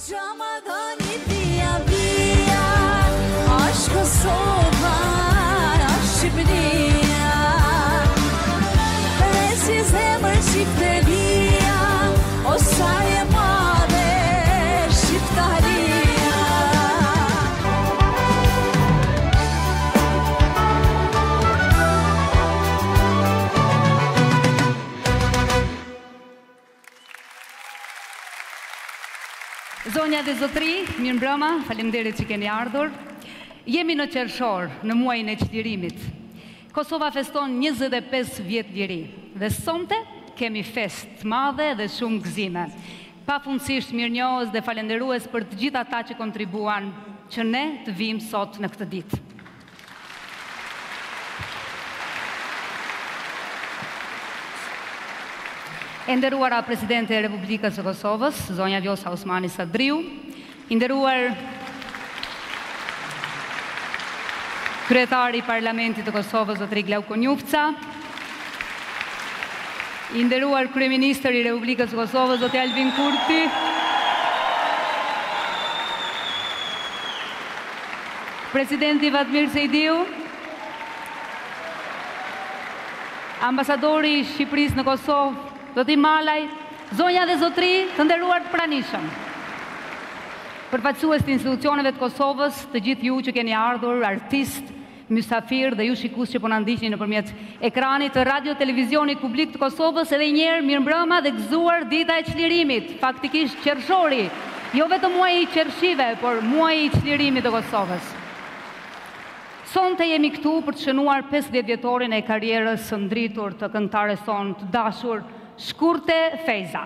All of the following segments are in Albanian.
Çamadani via via, aşk soğan, aşk bnia, presiz emër shqipteria, o sa e madhe shqiptaria. Zonja dhe zotri, mirë mbrëma, faleminderit që keni ardhur. Jemi në qershor, në muajin e çlirimit. Kosova feston 25 vjet liri dhe sonte kemi fest të madhe dhe shumë gëzime. Pafundësisht mirënjohës dhe falenderues për të gjithë ata që kontribuan që ne të vim sot në këtë ditë. E nderuara Presidente e Republikës së Kosovës, zonja Vjosa Osmani Sadriu, i nderuar Kryetari i Parlamentit të Kosovës, zotri Glauko Njufca, i nderuar Kryeministri i Republikës së Kosovës, zotri Albin Kurti, Presidenti Vladimir Sejdiu, Ambasadori i Shqipërisë në Kosovë, zoti Malaj, zonja dhe zotri të nderuar të pranishëm. Përfaqësues të institucioneve të Kosovës, të gjithë ju që keni ardhur, artist, mysafir dhe ju shikues që po na ndiqni nëpërmjet ekranit të Radio Televizionit Publik të Kosovës, edhe një herë mirëmbrëma dhe gëzuar dita e çlirimit, faktikisht qershori, jo vetëm muaji i qershive, por muaji i çlirimit të Kosovës. Sonte jemi këtu për të shënuar 50 vjetorin e karrierës së ndritur të këngëtares sonë të dashur, Shkurte Fejza.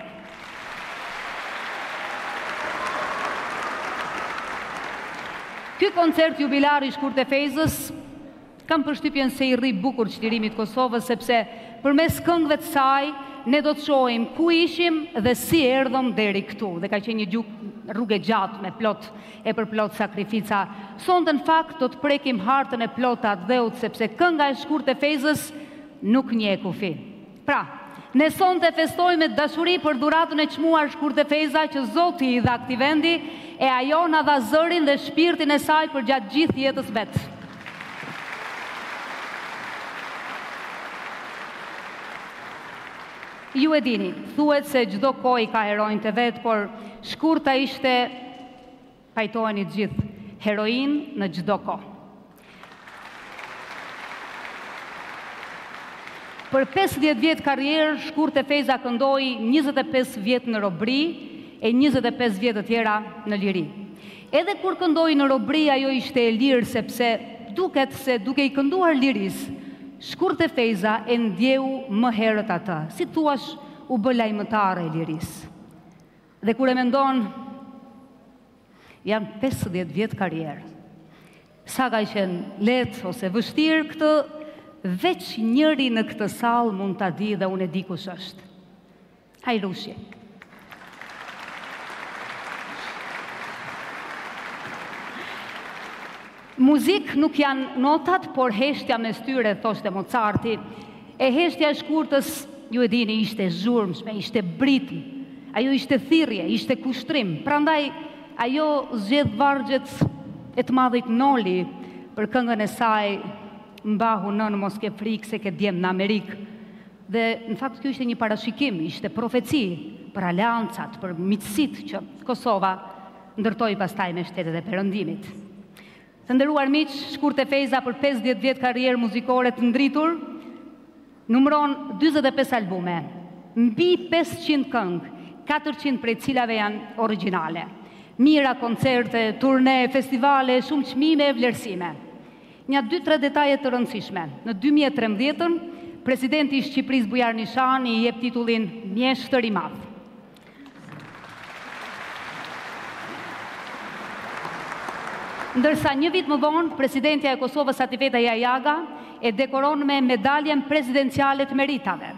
Ky koncert jubilar i Shkurte Fejzës kam përshtypjen se i rri bukur çlirimit Kosovës, sepse përmes këngëve të saj ne do të shohim ku ishim dhe si erdhëm deri këtu. Dhe ka qenë një rrugë gjatë me plot e përplot sakrifica. Sonte në fakt do të prekim hartën e plota të dheut, sepse kënga e Shkurte Fejzës nuk njeh kufi. Pra, ne sonte festojmë me dashuri për dhuratën e çmuar Shkurte Fejza që Zoti i dha këtij vendi, e ajo na dha zërin dhe shpirtin e saj për gjatë gjithë jetës vet. Ju e dini, thuhet se çdo kohë ka heronjtë e vet, por Shkurta ishte, pajtoheni të gjithë, heroin në çdo kohë. Për 50 vjet karrierë, Shkurte Fejza këndoi 25 vjet në robëri e 25 vjet të tjera në liri. Edhe kur këndoi në robëri, ajo ishte e lirë, sepse duket se duke i kënduar liris, Shkurte Fejza e ndjeu më herët atë, si thuash u bë lajmëtare e liris. Dhe kur e mendon, janë 50 vjet karrierë. Sa ka qenë lehtë ose vështirë këtë, veç njëri në këtë sallë mund ta di dhe unë e di kush është. Hajrushi. Muzik nuk janë notat, por heshtja me styre, thoshte Mozarti. E heshtja e Shkurtës, ju e dini, ishte zhurmshme, ishte britm, ajo ishte thirrje, ishte kushtrim. Prandaj ajo zgjedh vargjet e të madhit Noli për këngën e saj Mbahu nën mos ke frikë se ke djem në Amerikë. Dhe në fakt kjo ishte një parashikim, ishte profeci për aleancat, për miqësitë që Kosova ndërtoi pastaj me shtetet e Perëndimit. Të nderuar miq, Shkurte Fejza për 50 vjet karrierë muzikore të ndritur, numëron 45 albume, mbi 500 këngë, 400 prej cilave janë origjinale. Mira koncerte, turne, festivale, shumë çmime e vlerësime. Një 2-3 detaje të rëndësishme. Në 2013, presidenti i Shqipërisë Bujar Nishani i jep titullin Mjeshtër i Madh. Ndërsa një vit më vonë, presidentja e Kosovës Atifeta Jajaga e dekoron me medaljen presidenciale të meritave.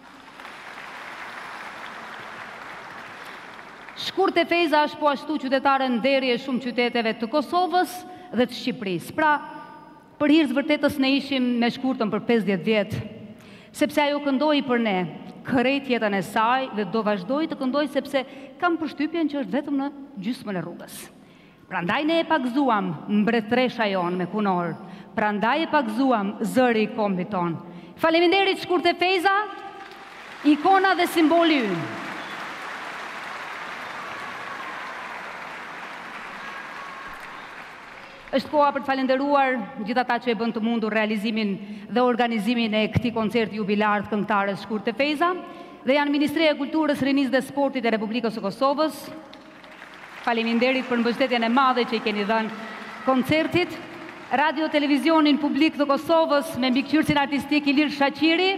Shkurte Fejza është po ashtu qytetare nderi e shumë qyteteve të Kosovës dhe të Shqipërisë. Pra, për hir të vërtetës ne ishim me Shkurtën për 50 vjet, sepse ajo këndoi për ne krejt jetën e saj dhe do vazhdoj të këndoj sepse kam përshtypjen që është vetëm në gjysmën e rrugës. Prandaj ne e pagzuam mbretëresha jon me kunor, prandaj e pagzuam zëri i kombit ton. Faleminderit Shkurte Feza, ikona dhe simboli ynë. Është koha për të falenderuar gjithë ata që e bën të mundur realizimin dhe organizimin e këtij koncerti jubilar të këngëtares Shkurte Feza, dhe janë Ministria e Kulturës, Rinisë dhe Sportit e Republikës së Kosovës. Faleminderit për mbështetjen e madhe që i keni dhënë koncertit. Radio Televizionin Publik të Kosovës me mbikëqyrësin artistik Ilir Shaqiri.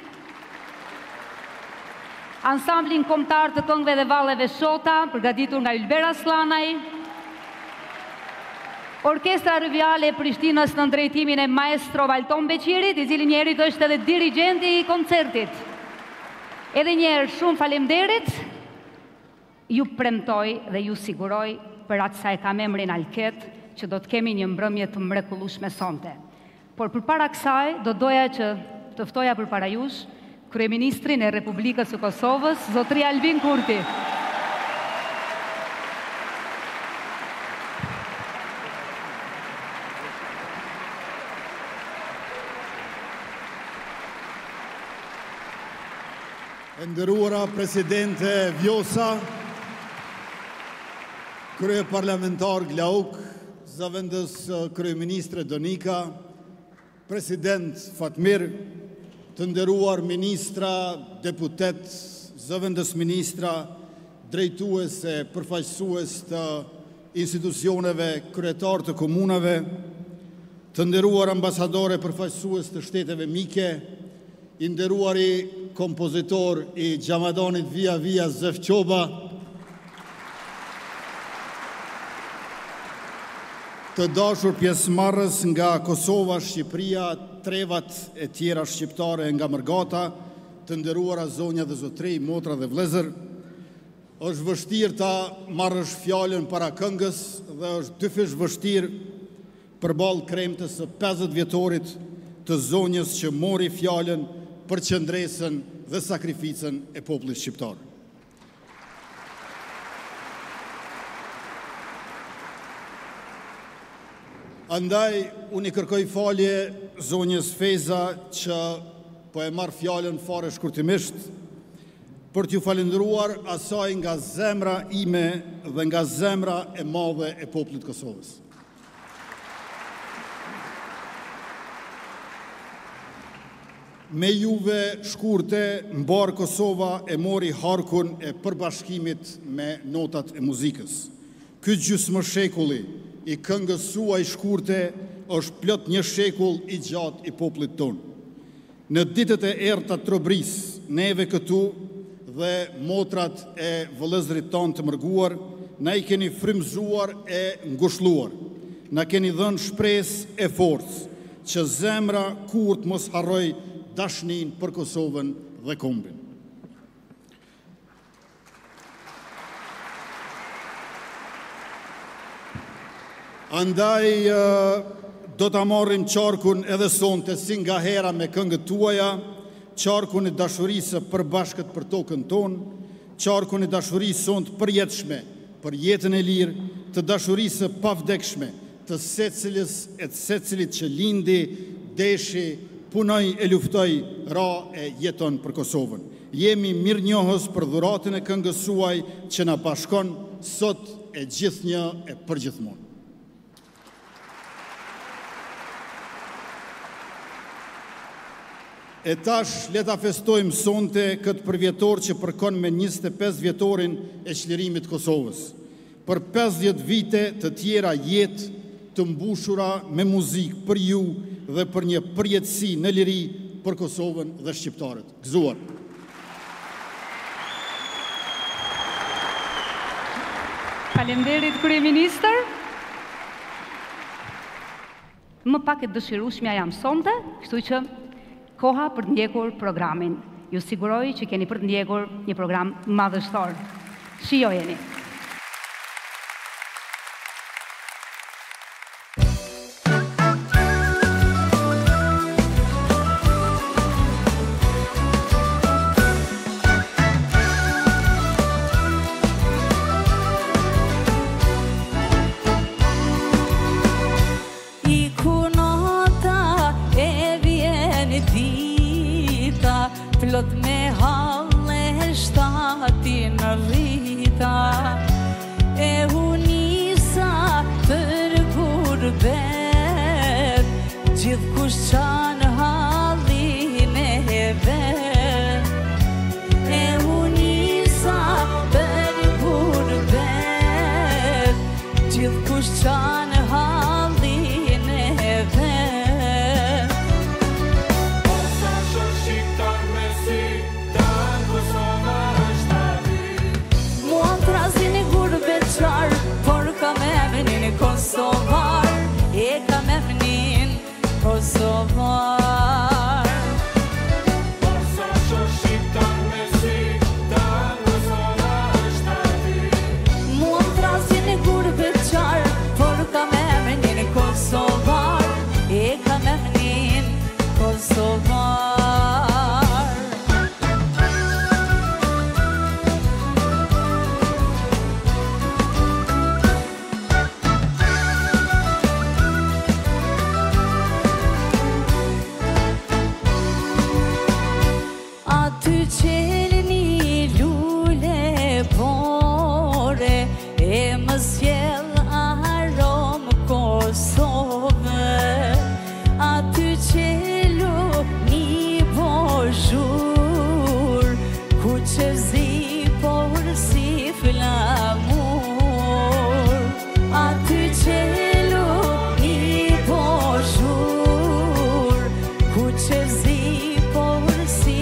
Ansamblin kombëtar të këngëve dhe valleve Shota, përgatitur nga Ylber Aslanaj. Orkestra Rëvjale e Prishtinës në drejtimin e maestro Valton Beqirit, i cili njerit është edhe dirigenti i koncertit. Edhe njerë shumë falemderit, ju premtoj dhe ju siguroj për atë sa e kam emrin Alket, që do të kemi një mbrëmje të mrekullueshme sonte. Por përpara kësaj, do doja që të ftoja përpara jush Kryeministrin e Republikës së Kosovës, zotri Albin Kurti. Nderuara Presidente Vjosa, Krye Parlamentar Glauk, Zëvendës Kryeministre Donika, President Fatmir, të nderuar Ministra, Deputet, Zëvendës Ministra, drejtuese, përfaqësues të institucioneve, kryetar të komunave, të nderuar ambasadore, përfaqësues të shteteve mike, i nderuari kompozitor i Xhamadonit Via Via Zef Qoba, të dashur pjesëmarrës nga Kosova, Shqipëria, trevat e tjera shqiptare nga Mërgata, të nderuara zonja dhe zotëri, motra dhe vëllezër, është vështirë ta marrësh fjalën para këngës dhe është dyfish vështirë përballë kremtës së 50 vjetorit të zonjës që mori fjalën për qëndresën dhe sakrificën e popullit shqiptar. Andaj, unë i kërkoj falje zonjës Feza që po e marr fjalën fare shkurtimisht për t'ju falendëruar asaj nga zemra ime dhe nga zemra e madhe e popullit Kosovës. Me juve Shkurte, mbar Kosova e mori harkun e përbashkimit me notat e muzikës. Ky gjysmë shekulli i këngës suaj Shkurte është plot një shekull i gjatë i popullit tonë. Në ditët e errta të Trobris, neve këtu dhe motrat e vëllezërit tonë të mërguar, na i keni frymëzuar e ngushëlluar. Na keni dhënë shpresë e forcë që zemra kurrë mos harroj dashnin për Kosovën dhe kombin. Andaj do ta marrim qarkun edhe sonte si nga hera me këngët tuaja, qarkun e dashurisë për bashkët për tokën tonë, qarkun e dashurisë sonte për jetëshme, për jetën e lirë, të dashurisë pavdekshme, të secilit që lindi, deshi, punoj e luftoj, ra e jeton për Kosovën. Jemi mirënjohës për dhuratën e këngës suaj që na bashkon sot e gjithnjë e përgjithmonë. E tash, leta festojmë sonte këtë përvjetor që përkon me 25 vjetorin e çlirimit Kosovës. Për 50 vite të tjera jetë të mbushura me muzikë për ju dhe për një përjetësi në liri për Kosovën dhe shqiptarët. Gëzuar. Faleminderit kryeministër. Më pak e dëshirueshmja jam sonte, kështu që koha për të ndjekur programin. Ju siguroj që keni për të ndjekur një program madhështor. Shijojeni. kush qanë hallin e vet. Sa shqiptar me si tan Kosova është aty. Mua m'trasin i gur beqar, por kam emrin kosovar, e kam emrin kosovar. Sa shqiptar me si tan Kosova është aty. Mua m'trasin i gur beqar, por kam emrin kosovar, e kam emrin kosovar. Aty qelni lule bore, e më sjell arom Kosove. Aty qelu një bozhur, ku që zi por si flamur. Aty qelu një bozhur, ku që zi por si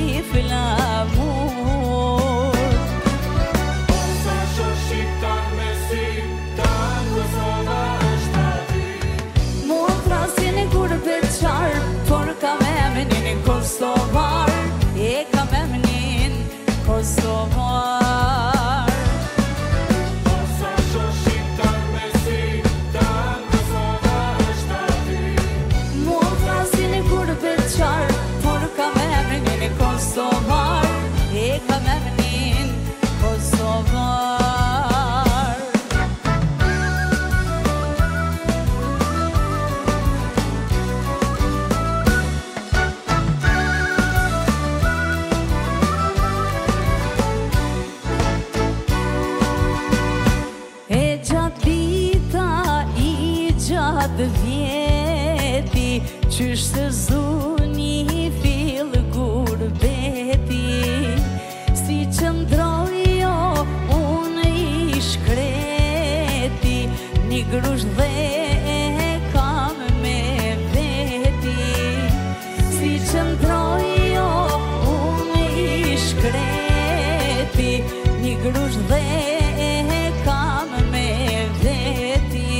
flamur. Sa shqiptar me si tan Kosova është aty. Mua m'trasin e kur beqar, por kam emrin kosovar, e kam emrin kosovar. Sa shqiptar me si tan Kosova është aty. Mua m'trasin e kur beqar, por kam emrin kosovar, e kam emrin kosovar. E gjatë dita i gjatë vjeti, qysh se zuni fill gurbeti. Si qëndrojo unë i shkreti, një grush dhe e kam me veti. Si qëndrojo unë i shkreti, një grush dhe e kam me veti.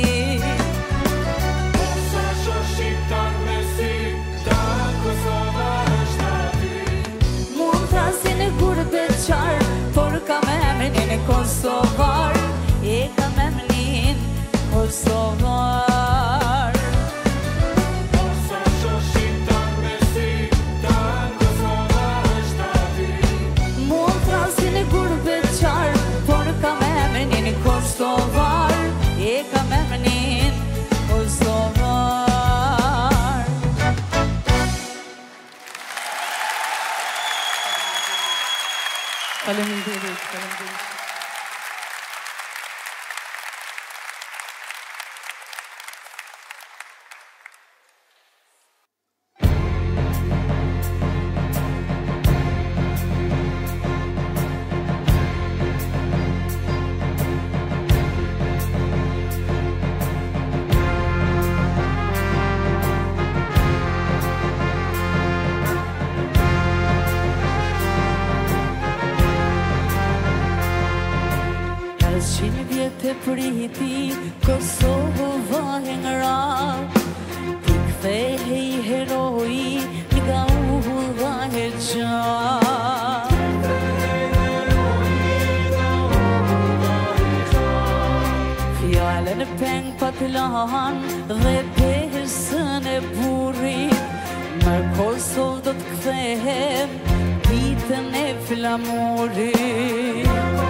Sa shqiptar me si tan Kosova është aty. Mua m'trasin e gur beqar, por kam emrin kosovar, e kam emrin kosovar. Sa shqiptar me si tan Kosova është aty. Mua m'trasin e gur beqar, por kam emrin kosovar, e kam emrin kosovar. Faleminderit. Te priti Kosova e ngra, ti kthehej heroi nga ulla e gjatë. Fjallën e peng patlan dhe pesën e burrit, në Kosovë do t'kthehem ditën e flamurit.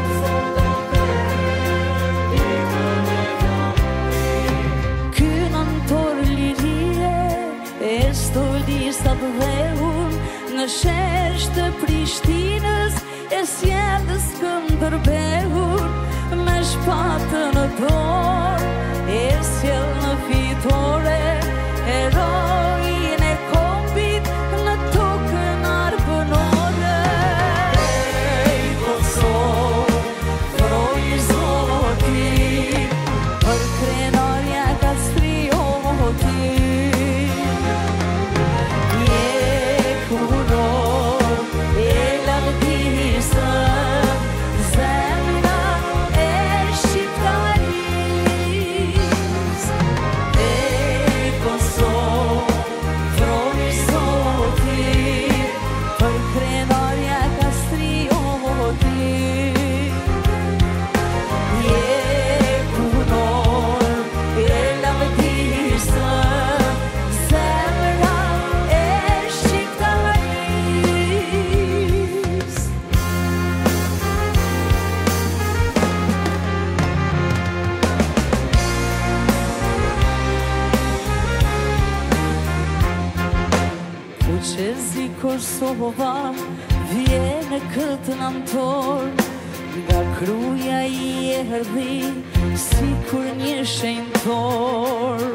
Stolisat dhe unë në shesh të Prishtinës, e sjellës Skënderbehun me shpatën në dorë, e sjell në fitore heroin e kombit në tokën arbënore. Ej Kosovë, froj zoti, për krenar Kosova vjen këtë nëntor, nga kruja I erdhi si kur një shenjtor.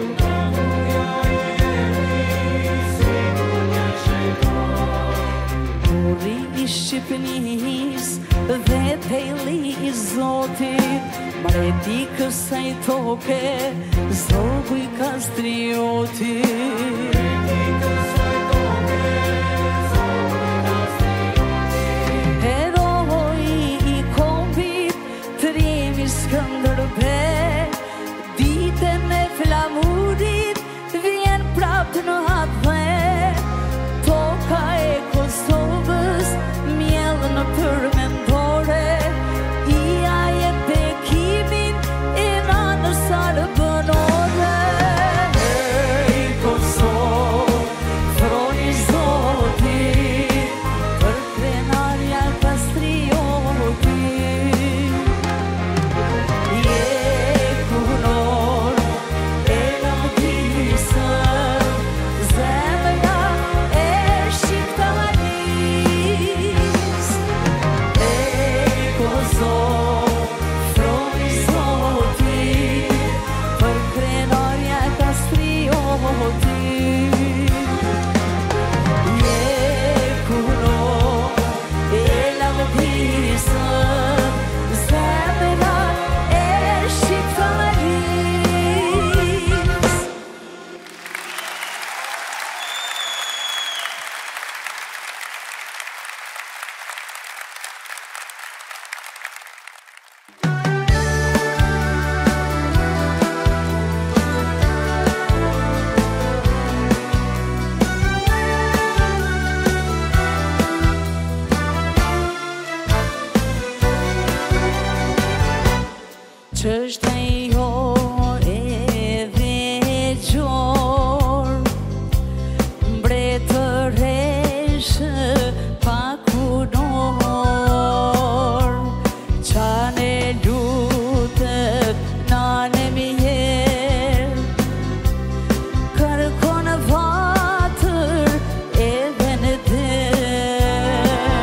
Uri I Shqipënis dhe pejli I Zotit, mreti kësaj toke, zogu I Kastriotit. Skënderbe, ditën e flamurit vjen prap në hathe. Toka e Kosovës mjell në përmendore, I ajet bekimin e nanës arbënore. Ej Kosovë, froni Zotit, për krenarja Kastriotit. Çështja jo e veçor, mbretëresh pa kunor, çane lutet nane mier, kërkon vatër edhe në der.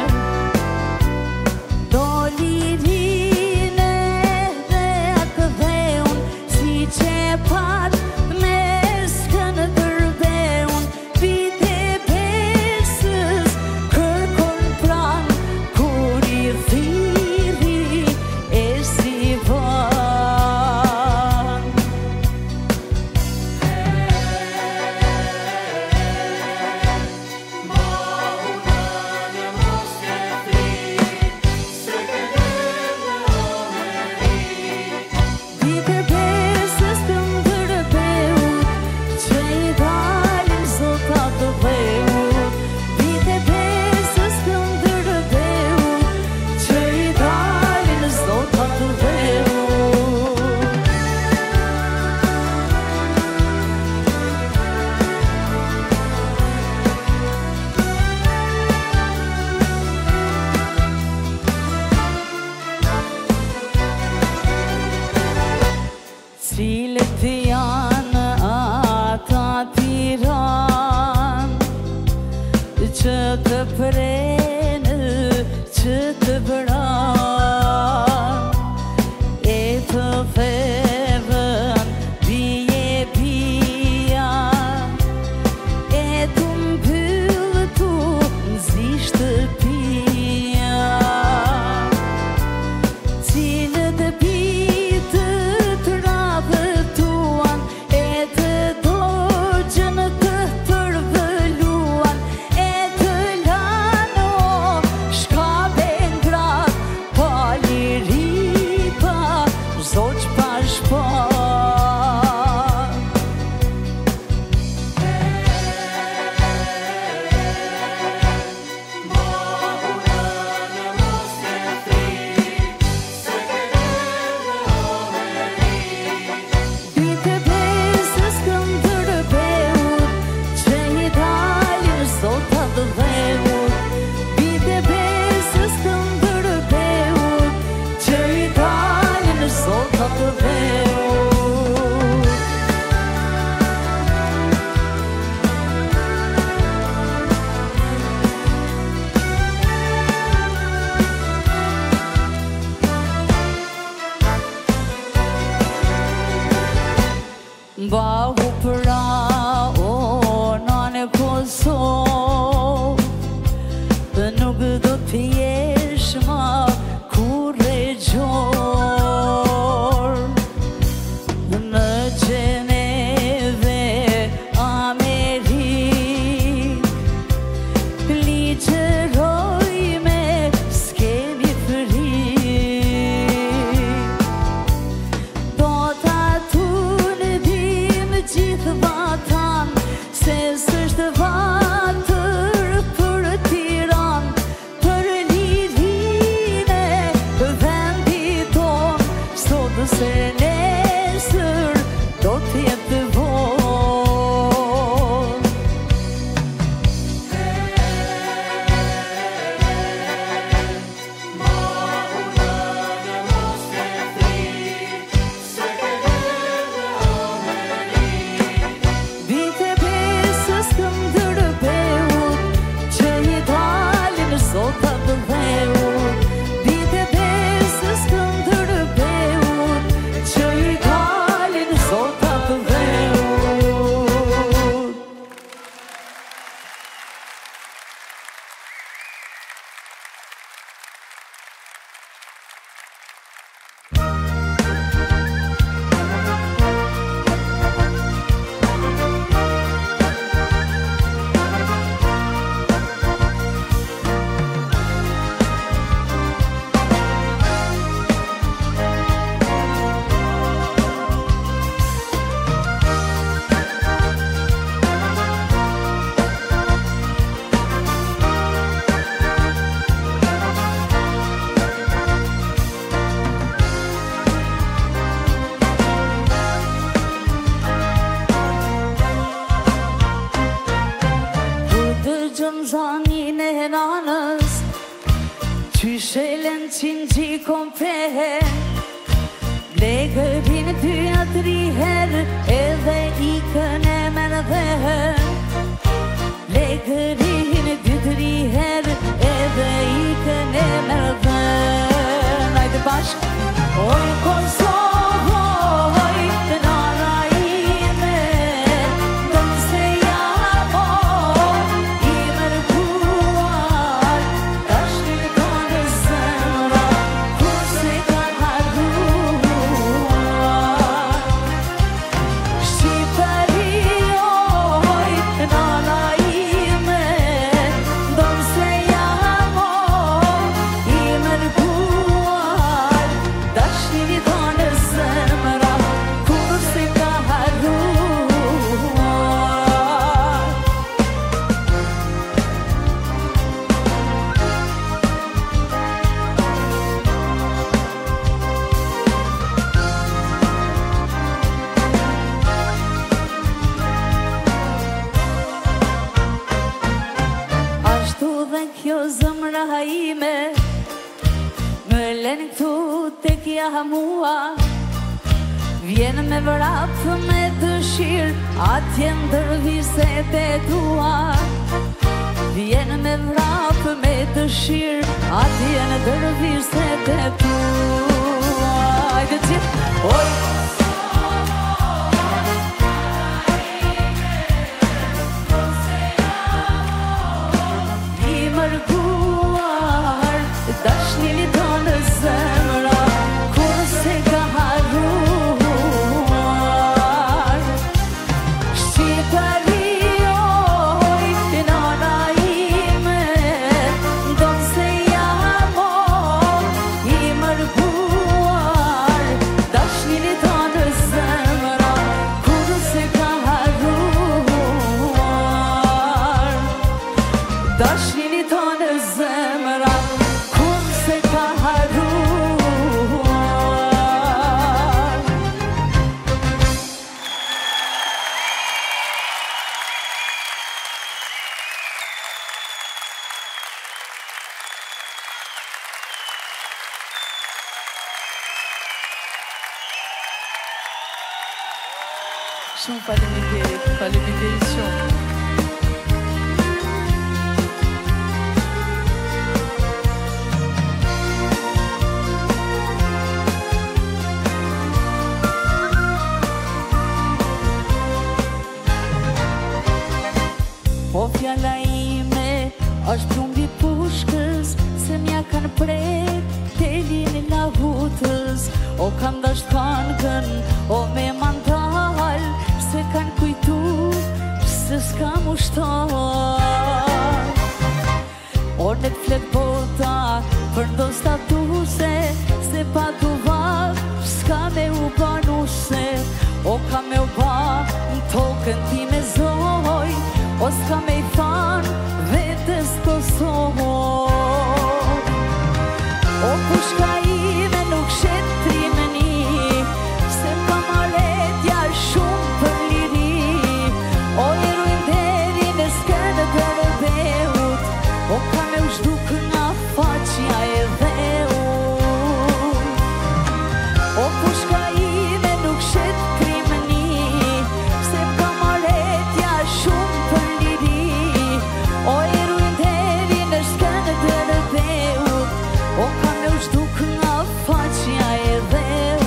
Cilët janë ata tiran, që të prenë, që të vran, e të thevën bije pia, e të mbyllë tu nëzi shtëpia. Cilët bitë Zolta të dheu Mbahu pra o nane Kosovë nuk do t'jesh ma kurrë gjorë në Gjeneve, Amerikë ligjëroj me s'kemi frikë do t'atu në dim gjithë vatan se s'është vatër për Tiran për lidhine vendit ton sot se nesër do t'jetë vonë Vite pesës këndër beut që i dalin sot atë dheut Vite pesës këndër beut që i dalin sot atë dheut Zanin e nanës Qyshelen qinqi kompehe Legërin 2-3 herë Edhe ikën e merdhe Legërin 2-3 herë Edhe ikën e merdhe Najde bashkë Oj Kosovo Oj të nana ime Dëm se jamo I mërkuar Dashnin tonë zemra Kur se ka harruar Shqipëri oj nana ime Dëm se jamo I mërkuar Dashnin tonë zemra Kur se ka harruar Ashtu dhe kjo zëmra ime Më len këtu tek ja mua Vjen me vrap me dëshirë Atje ndër viset e tua Vjen me vrap me dëshirë Atje ndër viset e tua Ajde gjithë Oj I mërkuar Dashnin tonë zemra Kur se ka harruar Shqipëri oj nana ime Dëm se jamo I mërkuar Dashnin tonë zemra Kur se ka harruar Dashnin tonë zemra Kur se ka harruar Shumë faleminderit shumë fjalla ime është plumbi pushkës, se mja kanë prek telin e lahutës. O kam dasht këngën, o me mandal, se kanë kujtu, se s'kam ushtar. O në të flet bota, për ndo statuse, se pa duvar, s'ka me u banuse. O ka me u ba, në tokën ti me zoj, o s'ka me i fan, vetës Kosovë. O pushka ime nuk shet trimeni, se m'ka maletja shumë për liri. O jeruin deri në skënë të rëbeut, o ka me u shduk nga faqja e dheut. O pushka ime nuk shet trimeni, se m'ka maletja shumë për liri. O jeruin deri në skënë të rëbeut, o ka me u shduk nga faqja e dheut.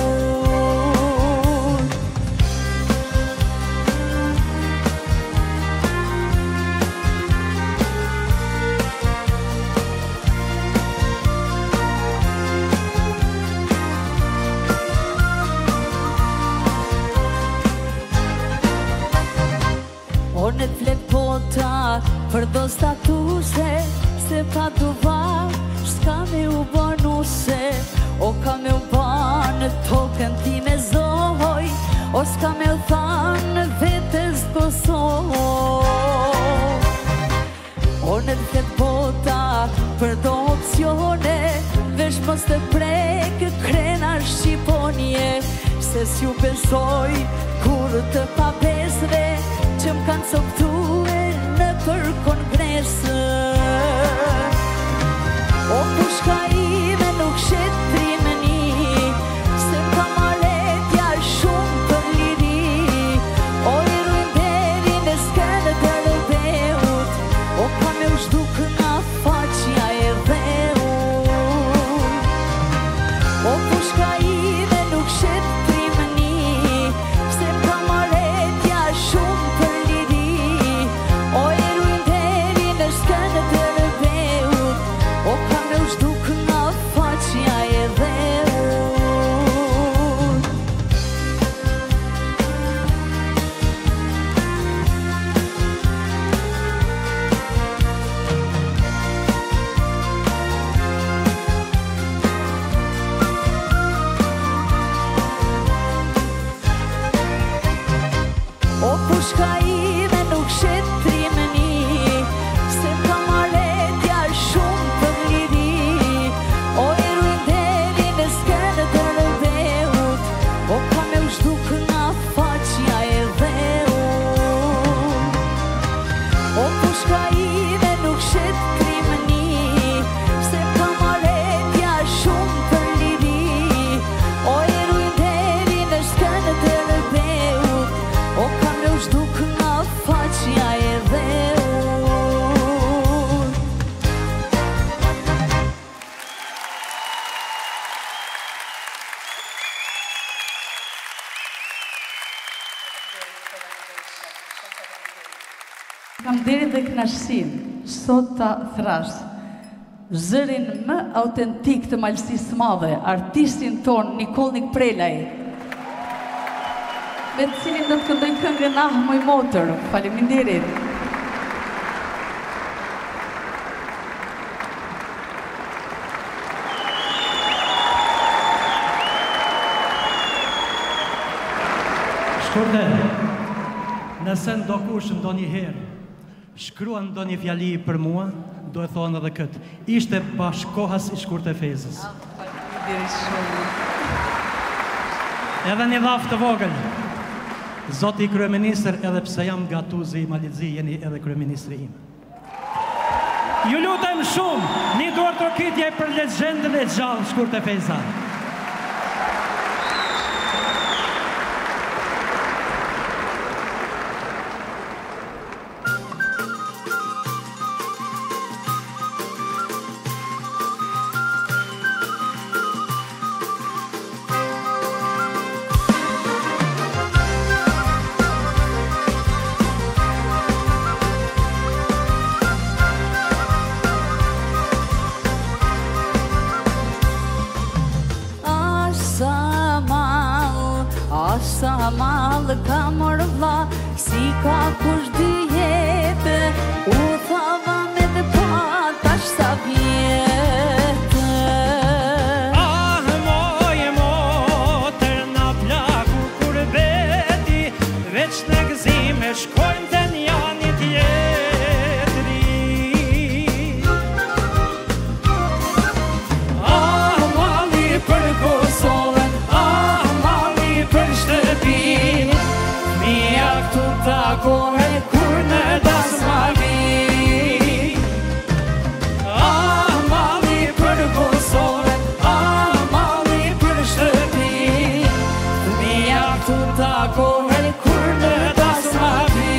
O në të flet bota, për do statuse, se pa duvar, s'ka me u banuse. O ka me u banë tokën ti me zoj, o s'ka me u thanë vetës Kosovë. O në të flet bota, për do opcione, vesh mos të prek krena Shqiponje, se s'ju besoj kur të papesve, që m'kanë coktue në për kongresë. O pushka ime nuk shet trimeni, se m'ka maletja shumë për liri. O jeruin deri në skënë të rëbeut, o ka me u shduk nga faqja e dheut. O pushka ime nuk shet trimeni, se m'ka maletja shumë për liri. O jeruin deri në skënë të rëbeut, o ka me u shduk nga faqja e dheut. O pushka ime nuk shet trimeni, se m'ka maletja shumë për liri. O jeruin deri në skënë të rëbeut, o ka me u shduk nga faqja e dheut. O pushka ime nuk shet trimeni, se m'ka maletja shumë për liri. O jeruin deri në skënë të rëbeut, o ka me u shduk nga faqja e dheut. Kam deri dhe knashësin, sot ta thrash, zërin më autentik të malësisë madhe, artistin ton Nikolnik Prelaj, me të cilin do të këndoj këngën Ah Moj Motër. Faleminderit. Shkurte, nëse ndokush ndonjëherë shkruan ndonjë fjali për mua, do e thonë edhe këtë. Ishte bashkohas i Shkurte Fezës. Faleminderit shumë. Edhe një dhaftë të vogël. Zoti kryeministër, edhe pse jam gatuzi i Malizzi, jeni edhe kryeministri im. Ju lutem shumë, një duar trokitje për legjendën e gjallë Shkurte Feza. sa malë ka mërë vla, si ka kush dy jetë, u thava me të pa, tash sa vjetë. Ah, moje motër na plaku kur beti, veç në gëzime shkojmë të njani tjetëri. Ah, mali për Kosovën, ah, mali për shtëpin, mija këtu takohen kur në dasmali. Ah, mali për Kosovën, ah, mali për shtëpin, mija këtu takohen kur në dasmali.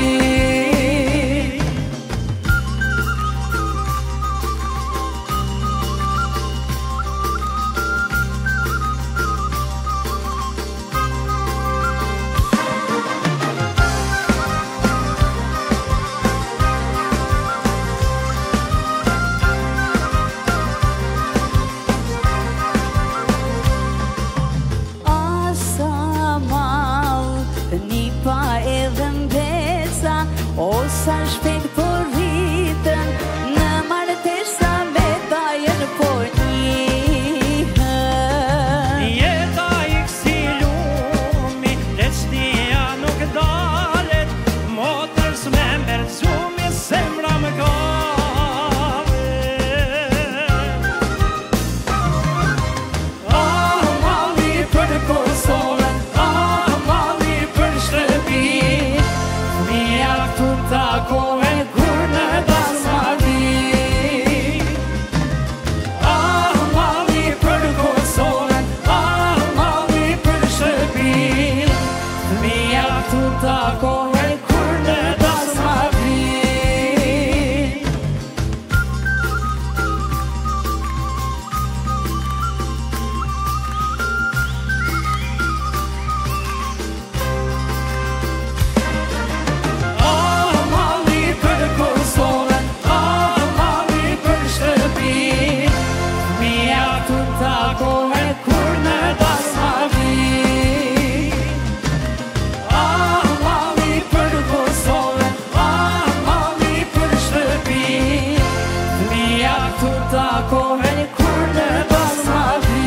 Asa malë, nipa edhe mbeca, o sa shpejt po rritën, në martesa me dajen po njihën. Jeta i kësi lumi, leçnia nuk dalet, motër s'me mërcumi, semra më gavet. Ah, mali për Kosovën, ah, mali për shtëpin, mija këtu takohen kur në dasmali. Ah, mali për Kosovën, ah, mali për shtëpin, mija këtu takohen kur në dasmali. Ah, mali për Kosovën, ah, mali për shtëpin, mija këtu takohen kur në dasmali. Ah, mali për Kosovën, ah, mali për shtëpin, mija këtu takohen kur në dasmali.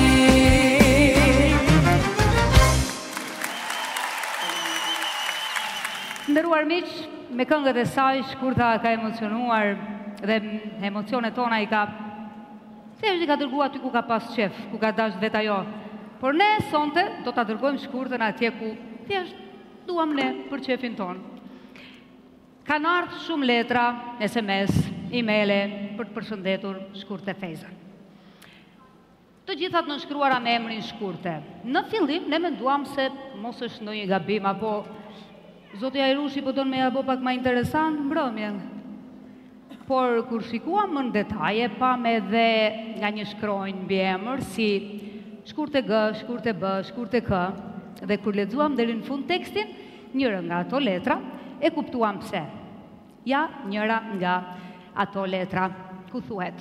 Nderuar miq, me këngët e saj shkurta ka emocionuar dhe emocionet tona i ka thjesht i ka dërguar aty ku ka pas qef, ku ka dash vet ajo. Por ne sonte do ta dërgojmë shkurtën atje ku thjesht duam ne për qefin ton. Kanë ardhur shumë letra, SMS, emaile për të përshëndetur Shkurte Fejza. Të gjithat në shkruara me emrin Shkurte. Në fillim ne menduam se mos është ndonjë gabim apo Zoti Ajrushi po don me ja bë pak më interesant mbrëmjen. Por kur shikuam më në detaje, pam edhe nga një shkronjë mbi emër si Shkurte G, Shkurte B, Shkurte K, dhe kur lexuam deri në fund tekstin, njëra nga ato letra e kuptuam pse. Ja, njëra nga ato letra ku thuhet: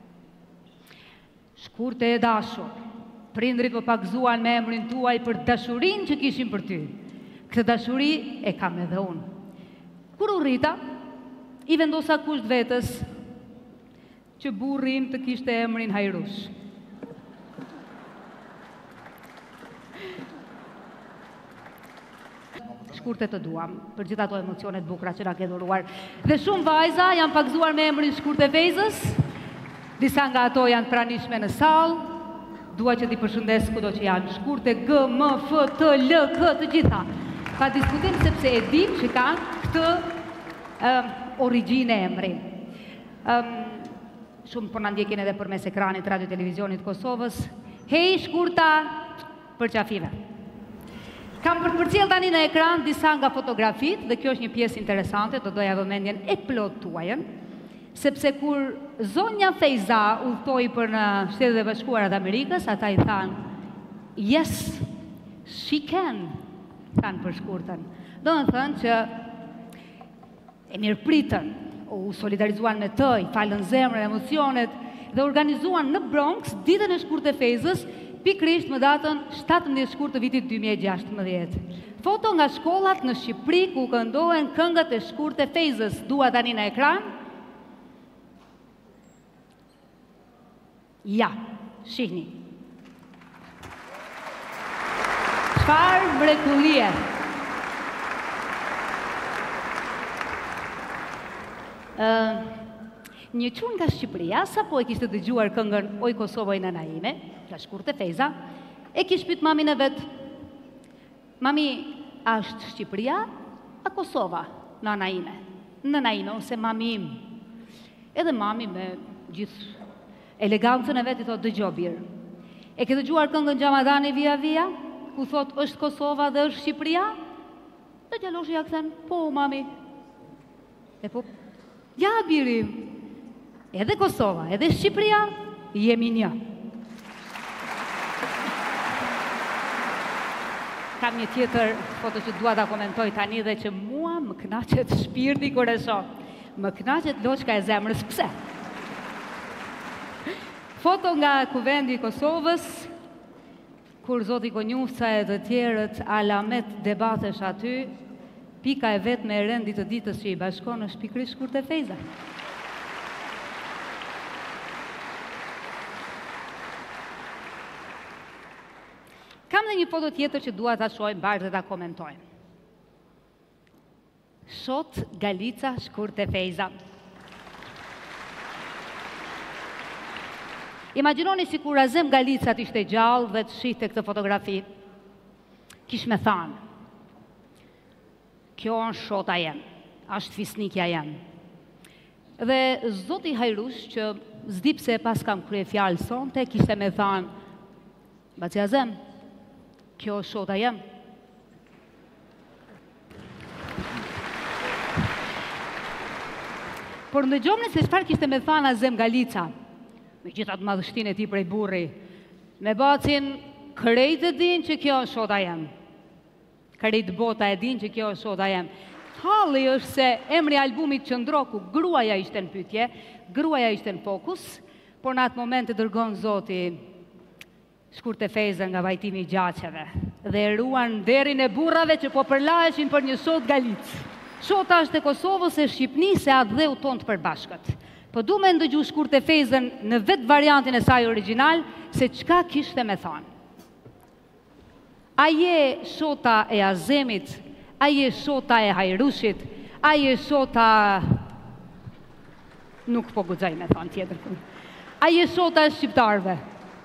Shkurte e dashur, prindrit më pagzuan me emrin tuaj për dashurinë që kishin për ty. Këtë dashuri e kam edhe unë. Kur u rrita, i vendosa kusht vetës që burri im të kishte emrin Hajrush. Shkurte të duam, për gjitha ato emocionet bukura që na ke dhuruar. Dhe shumë vajza janë pagzuar me emrin Shkurte Fejzës, disa nga ato janë pranishme në sallë, dua që t'i përshëndes kudo që janë. Shkurte G, M, F, T, L, K, të gjitha. Pa diskutim sepse e dim që kanë këtë origjinë emri. Shumë po na ndjekin edhe përmes ekranit radio televizionit Kosovës. Hej Shkurta për qafive. Kam përcjell tani në ekran disa nga fotografitë dhe kjo është një pjesë interesante, do doja vëmendjen e plot tuajën, sepse kur zonja Fejza udhtoi për në Shtetet e Bashkuara të Amerikës, ata i thanë yes, she can, thanë për Shkurtën. Do të thënë që e mirëpritën, u solidarizuan me të, i falën zemrën, emocionet dhe organizuan në Bronx ditën e Shkurte Fejzës pikërisht më datën 17 shkurt të vitit 2016. Foto nga shkollat në Shqipëri ku këndohen këngët e shkurt e Fejzës. Dua tani në ekran. Ja, shihni. Çfarë mrekullie! Një çun nga Shqipëria, sapo e kishte dëgjuar këngën Oj Kosovoj nëna ime, nga shkurt e Fejza, e kish pyet mamin e vet: "Mami, a është Shqipëria a Kosova, nëna ime? Nëna ime ose mami im?" Edhe mami me gjithë elegancën e vet i thotë: "Dëgjoj birë. E ke dëgjuar këngën Xhamadani via via, ku thot është Kosova dhe është Shqipëria?" Dhe djaloshi ja kthen: "Po, mami." E po, ja biri, edhe Kosova, edhe Shqipëria, jemi një. Kam një tjetër foto që dua ta komentoj tani dhe që mua më kënaqet shpirti kur e shoh. Më kënaqet loçka e zemrës. Pse? Foto nga kuvendi i Kosovës, kur zoti Konjufca e të tjerët alamet debatesh aty, pika e vetme e rendit të ditës që i bashkon është pikërisht shkurt e Fejza. Kam dhe një foto tjetër që dua ta shohim bashkë dhe ta komentojmë. Shot Galica, shkurt e Fejza. Imagjinoni si kur Azem Galica ishte gjallë dhe të shihte këtë fotografi. Kish me thanë: "Kjo është shota jem, është fisnikja jem." Dhe zoti Hajrush, që s'di pse pas kam krye fjalë sonte, kishte me thanë: "Baci Azem, kjo është shota jem." Por ndëgjomni se çfarë kishte me thanë Azem Galica, me gjithat madhështinë e tij prej burri. Me bacin, krejt e din që kjo është shota jem. Krejt bota e din që kjo është shota jem. Halli është se emri albumit Qëndroku, gruaja ishte në pyetje, gruaja ishte në fokus, por në atë moment e dërgon zoti shkurt e Fejza nga vajtimi i gjaqeve dhe e ruan derin e burrave që po përlaheshin për një shot Galicë. Shota është e Kosovës e Shqipënisë e atë dheu tonë të përbashkët. Po du me ndëgju shkurt e Fejzën në vetë variantin e saj original, se çka kishte me thonë. A je shota e Azemit, a je shota e Hajrushit, a je shota... Nuk po guxoj me thonë tjetër. A je shota e shqiptarëve?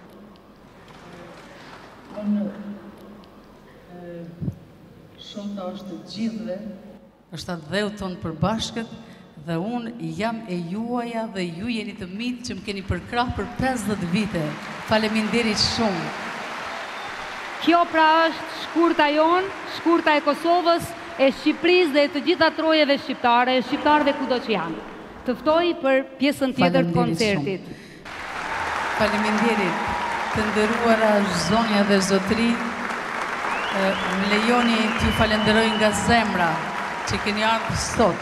Shota është e gjithëve, është atë dheu tonë përbashkët, dhe unë jam e juaja dhe ju jeni të mitë që më keni përkrah për 50 vite. Faleminderit shumë. Kjo pra është shkurta jonë, shkurta e Kosovës, e Shqipërisë dhe e të gjitha trojeve shqiptare, e shqiptarëve kudo që janë. Të ftoj për pjesën tjetër të koncertit. Faleminderit të nderuara zonja dhe zotri. Më lejoni t'ju falenderoj nga zemra që keni ardhur sot.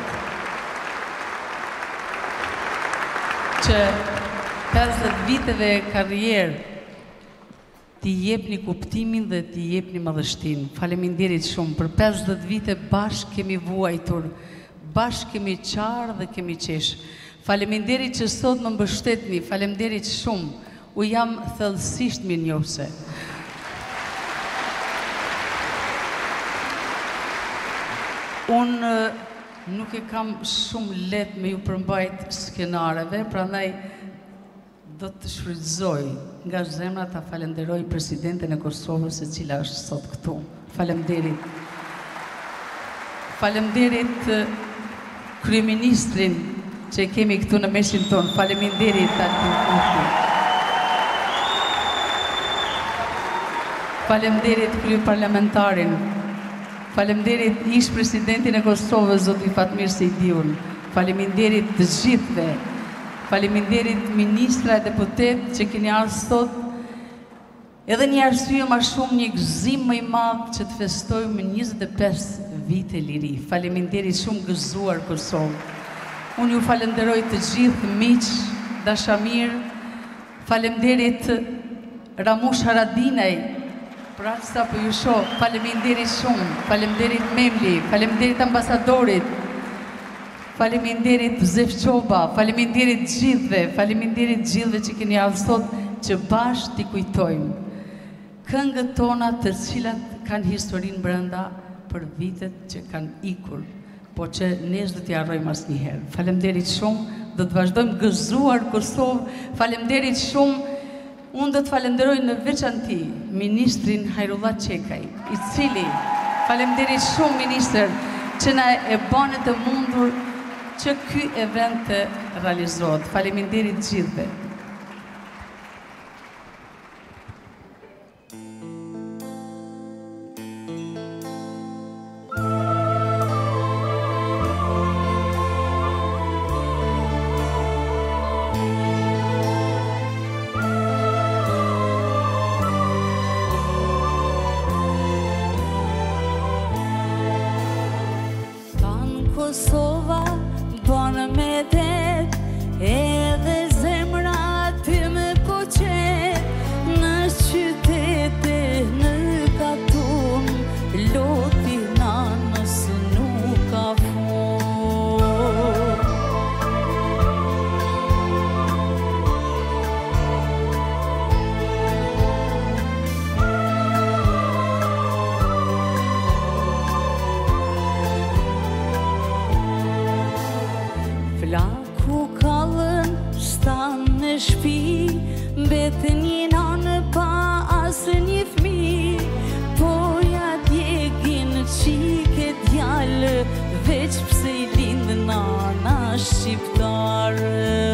Që 50 viteve karrierë t'i jepni kuptimin dhe t'i jepni madhështinë. Faleminderit shumë. Për 50 vite bashkë kemi vuajtur, bashkë kemi qarë dhe kemi qesh. Faleminderit që sot më mbështetni, faleminderit shumë. U jam thellësisht mirënjohëse. Unë nuk e kam shumë lehtë me ju përmbajt skenareve, prandaj do të shfrytëzoj nga zemra ta falenderoj presidenten e Kosovës e cila është sot këtu. Faleminderit. Faleminderit kryeministrin që kemi këtu në meshin tonë. Faleminderit Albin Kurti. Faleminderit kryeparlamentarin. Faleminderit ish presidentin e Kosovës, zoti Fatmir Sejdiun. Faleminderit të gjithëve. Faleminderit ministra e deputet që keni ardhur sot. Edhe një arsye më shumë, një gëzim më i madh që të festojmë 25 vite liri. Faleminderit shumë gëzuar Kosovë. Unë ju falenderoj të gjithë miq, dashamir. Faleminderit Ramush Haradinaj, pra sa për ju shoh, faleminderit shumë, faleminderit Memli, faleminderit ambasadorit, faleminderit Zefçoba, faleminderit gjithëve që keni ardhur sot që bashkë t'i kujtojmë këngët tona të cilat kanë historinë brenda për vitet që kanë ikur, po që ne s'do t'i harrojmë asnjëherë. Faleminderit shumë, do të vazhdojmë gëzuar Kosovë. Faleminderit shumë. Unë do të falenderoj në veçanti ministrin Hajrullah Çekaj, i cili, faleminderit shumë ministër, që na e bën të mundur që ky event të realizohet. Faleminderit gjithëve. Kosova bën me det, edhe zemra ty me poqet, në qytete në katun, loti nanës nuk ka fund. Flaku kallën shtan në shpi, mbetën një nanë pa asë një fmi, po ja djegin qike djallë, veç pse i lindë nana shqiptarë.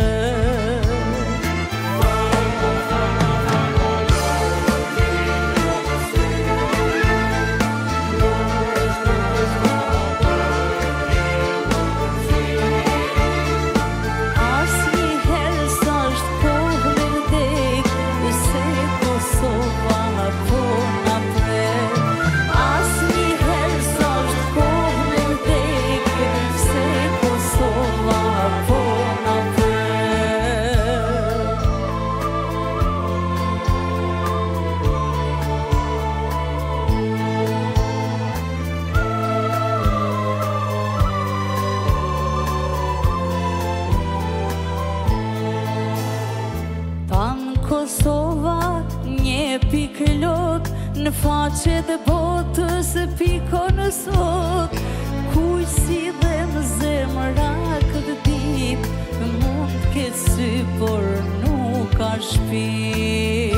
Kosova një pikë lot në faqet e botës pikon sot, kuj si dhe në zemra këtë dit, mund këtë sy por nuk ka shpirë.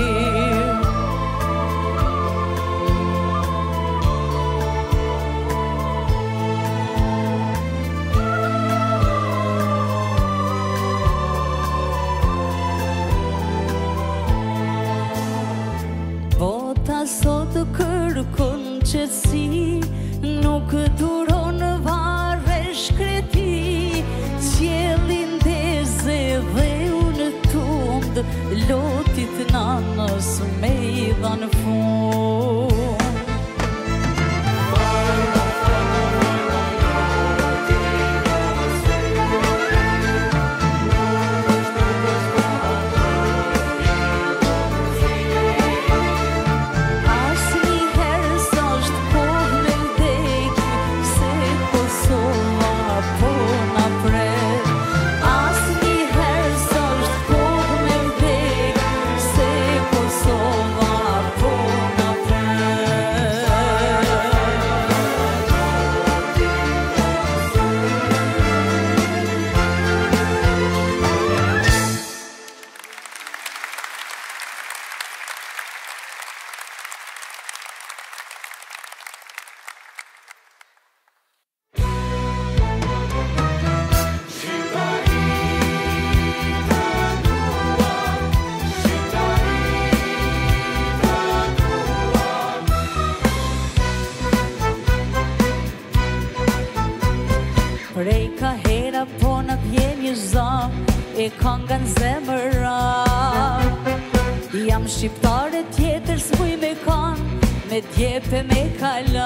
Bota sot kërkon qetësi, nuk duron varre shkreti, qielli ndeze dhe unë tund, lotit nanës me i dhanë fund. Prej ka hera po në vjen një za, e ka nga në zemëra. Jam shqiptare tjetër s'muj me kanë, me djepe me kala.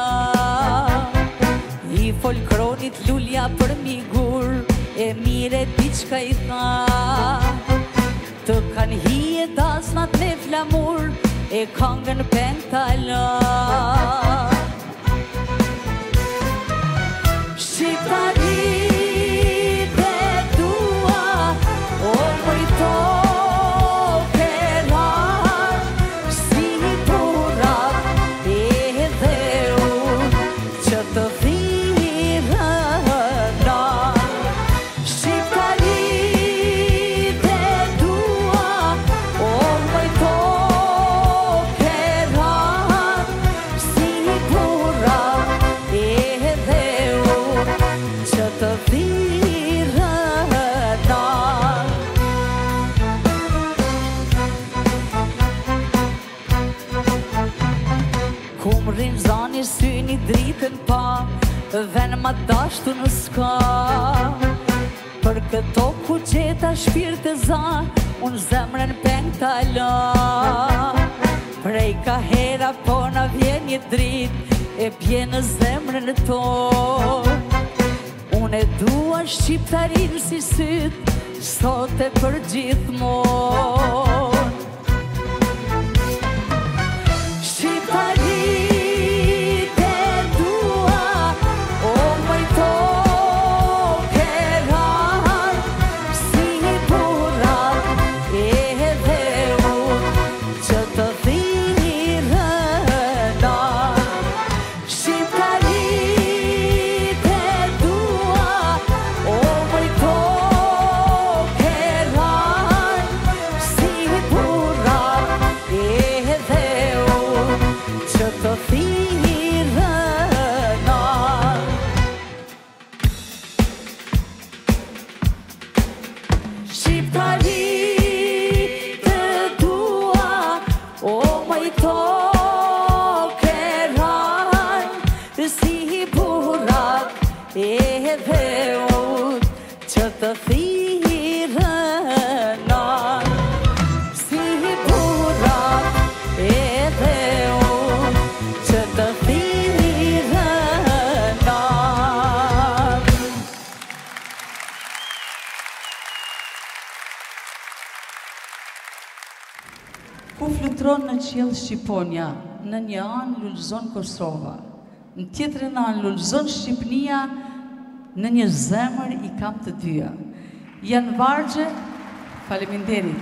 I folkronit lulja për migur, e mire diçka i tha. Të kanë hije dasnat me flamur, e këngën pentalon. Shqiptaritë e dua, o mujto ke lartë, si burat edhe unë që të thirrëna. Shqiptaritë e dua, o mujto ke lartë, si burat edhe unë që të thirrëna. Kum rrin zani syni dritën pa, ven ma dashtu në s'ka. Për këto ku gjeta shpirtë za, unë zemrën pentalon. Prej ka hera po na vjen një dritë, e bje në zemrën tonë. Unë e dua shqiptarinë si sytë, sot e për gjithmonë. Shqiptaritë e dua, o mujto ke lartë, si burat edhe unë që të thirrëna. Shqiptaritë e dua, o mujto ke lartë, si burat edhe unë që të thirrëna. Shqiptaritë e dua, o mujto ke lartë, si burat edhe unë që të thirrëna. Si burat edhe unë që të thirrëna. Ku flutron në qiell Shqiponia, në një anë lulëzon Kosova, në tjetrën anë lulëzon Shqipnia, në një zemër i kam të dyja. Janë vargje, faleminderit.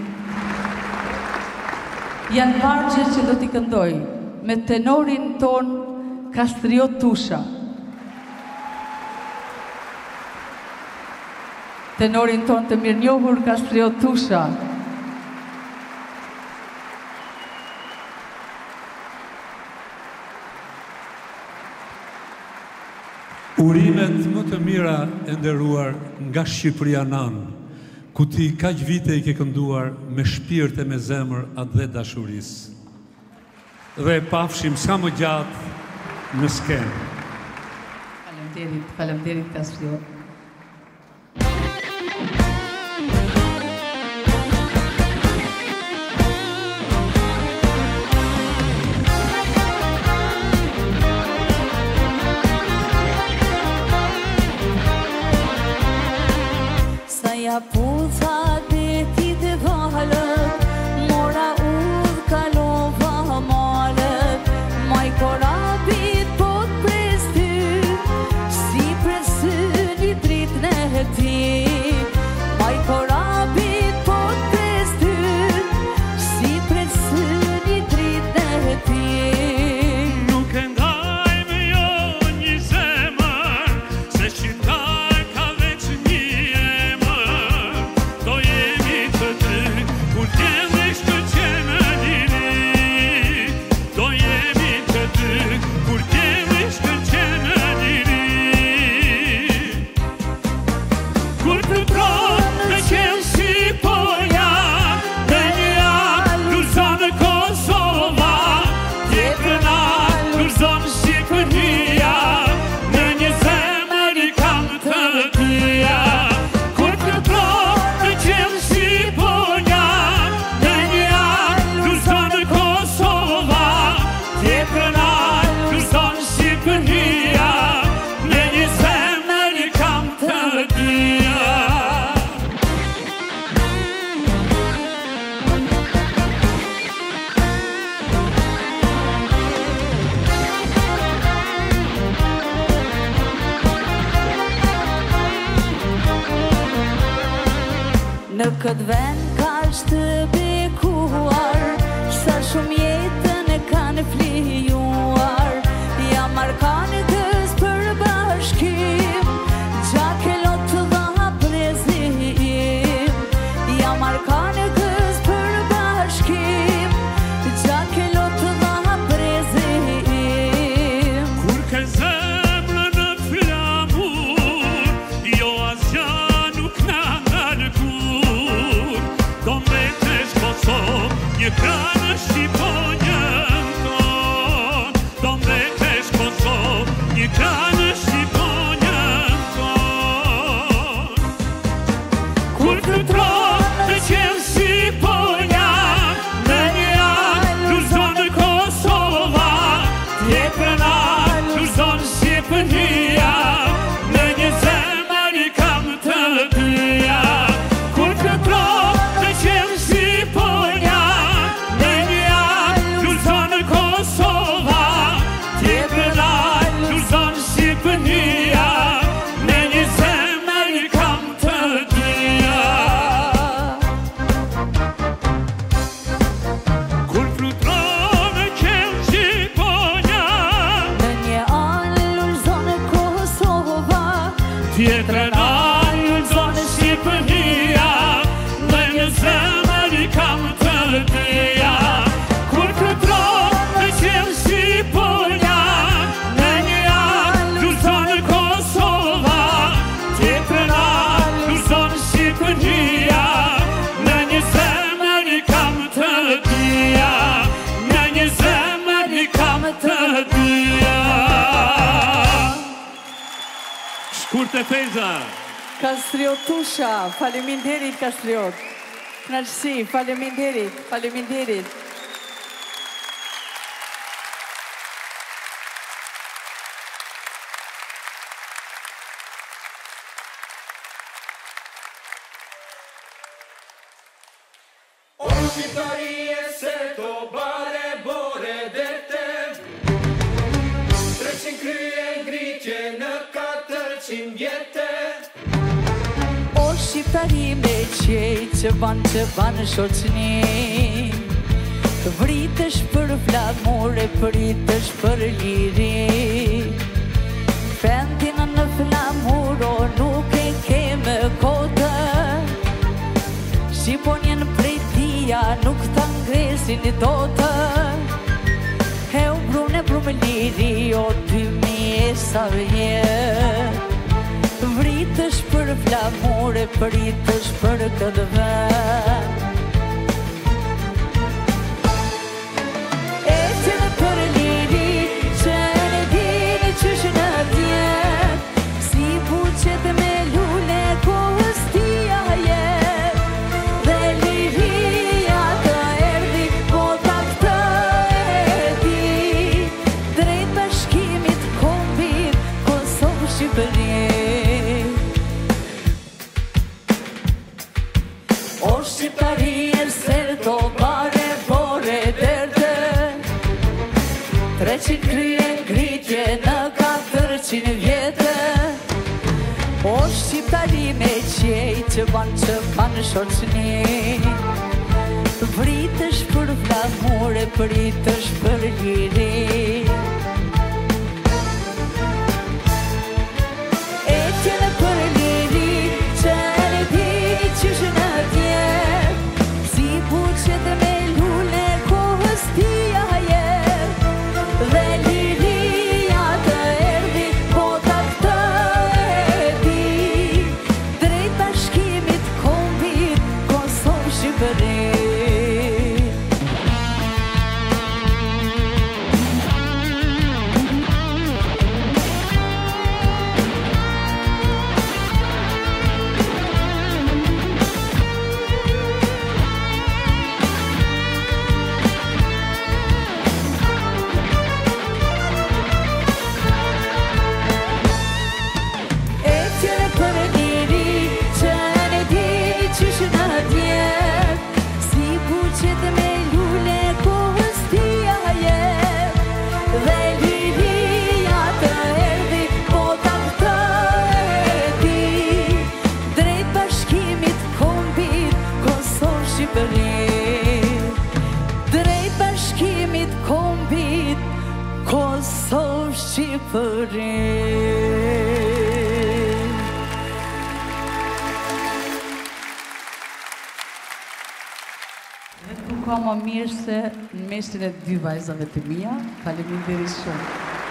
Janë vargje që do t'i këndoj me tenorin ton Kastriot Tusha. Tenorin ton të mirënjohur Kastriot Tusha. Urimet më të mira e nderuar nga Shqipëria nan, ku ti kaq vite i ke kënduar me shpirt e me zemër atë dhe dashurisë. Dhe pafshim sa më gjatë në skenë. Faleminderit, faleminderit Kastriot. Ja puca detit e valët, mora udh kalova malët, maj korabit po t'pres ty, si pres syni Në këtë vend ka shtëbekuar, sa shumë jetën e kanë flijuar. Ja markan kës për bashkim, gjake lotë dha prezim. Ja markan kës për bashkim, gjake lotë dha prezim. Kur ke zemrën në flamur, jo asja nuk na ngarkur. Do mbetesh Kosovë, një kranë Shqiponjën ton. Do mbetesh Kosovë, një kranë Shqiponjën ton. Kur flutron të qenë Shqiponja, në një anë luzon Kosova, tjetrën anë luzon Shqipënia, në një zemër i kam të dyja. Kur flutron të qenë Shqiponja, në një anë luzon Kosova, tjetrën anë luzon Shqipënia, në një zemër i kam të dyja. Kur flutron të qenë Shqiponja, Në një anë lulzon Kosova, tjetrën anë lulzon Shqipënia, në një zemër i kam të dyja. Kur flutron të qenë Shqiponja, në një anë lulzon Kosova, tjetrën anë lulzon Shqipënia, në një zemër i kam të dyja. Në një zemër i kam të dyja. Shkurte Feza. Kastriot Tusha, faleminderit Kastriot. Kënaqësi, faleminderit, faleminderit. O shqiptarie se to bare bore dete, 300 krye ngritje në 400 vjete. O shqiptari me qej që ban shoqni, vritesh për flamure, pritesh për liri. Vendin në flamuro nuk e kemë kote, Shqiponjen prej tia nuk ta ngresin dote. E u brune brume liri, o 2000 sa vjet. Vritesh për flamure, pritesh për këtë vend. E qënë për liri, që në dini qysh në vjet, si buqet me lule kohës tia jet. Dhe liria të erdi, po ta këtë e di, drejt bashkimit kombit, Kosovë Shqipëri. O shqiptarie se to bare bore derde, 300 krye ngritje në 400 vjete. O shqiptari me qej që ban shoqni, vritesh për flamure, pritesh për liri. E qënë për liri, që në dini qysh në vjet, si buqet me lule kohës tia jet. Dhe liria të erdi, po ta këtë e di, drejt bashkimit kombit, Kosovë Shqipëri. ka më mirë se në mesin e dy vajzave të mia. Faleminderit shumë.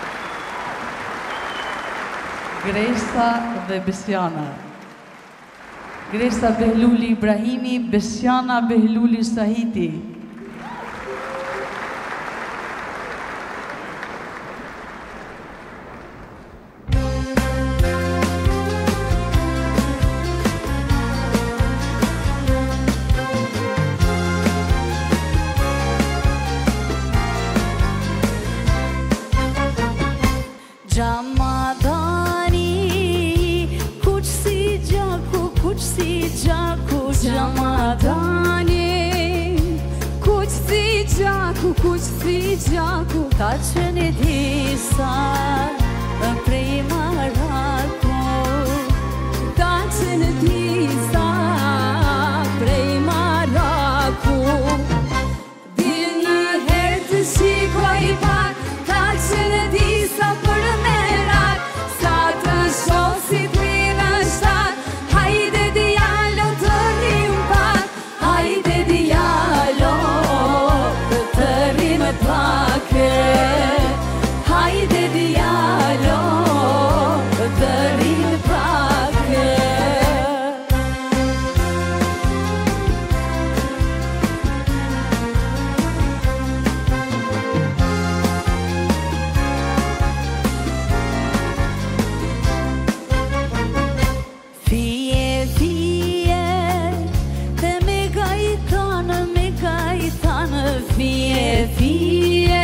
Gresa dhe Besiana. Gresa Behluli Ibrahimi, Besiana Behluli Sahiti. Ta që një disa prej Maraku, ta që një disa prej Maraku. Dil një herë të shikoj pak, ta që një disa për merak, sa të shosit rinë shtat, hajde djalo të rrim pak, hajde djalo të rrim pak. Hajde djalo të rrim pak. Fije, fije, dhe me gajtanë, fije, fije.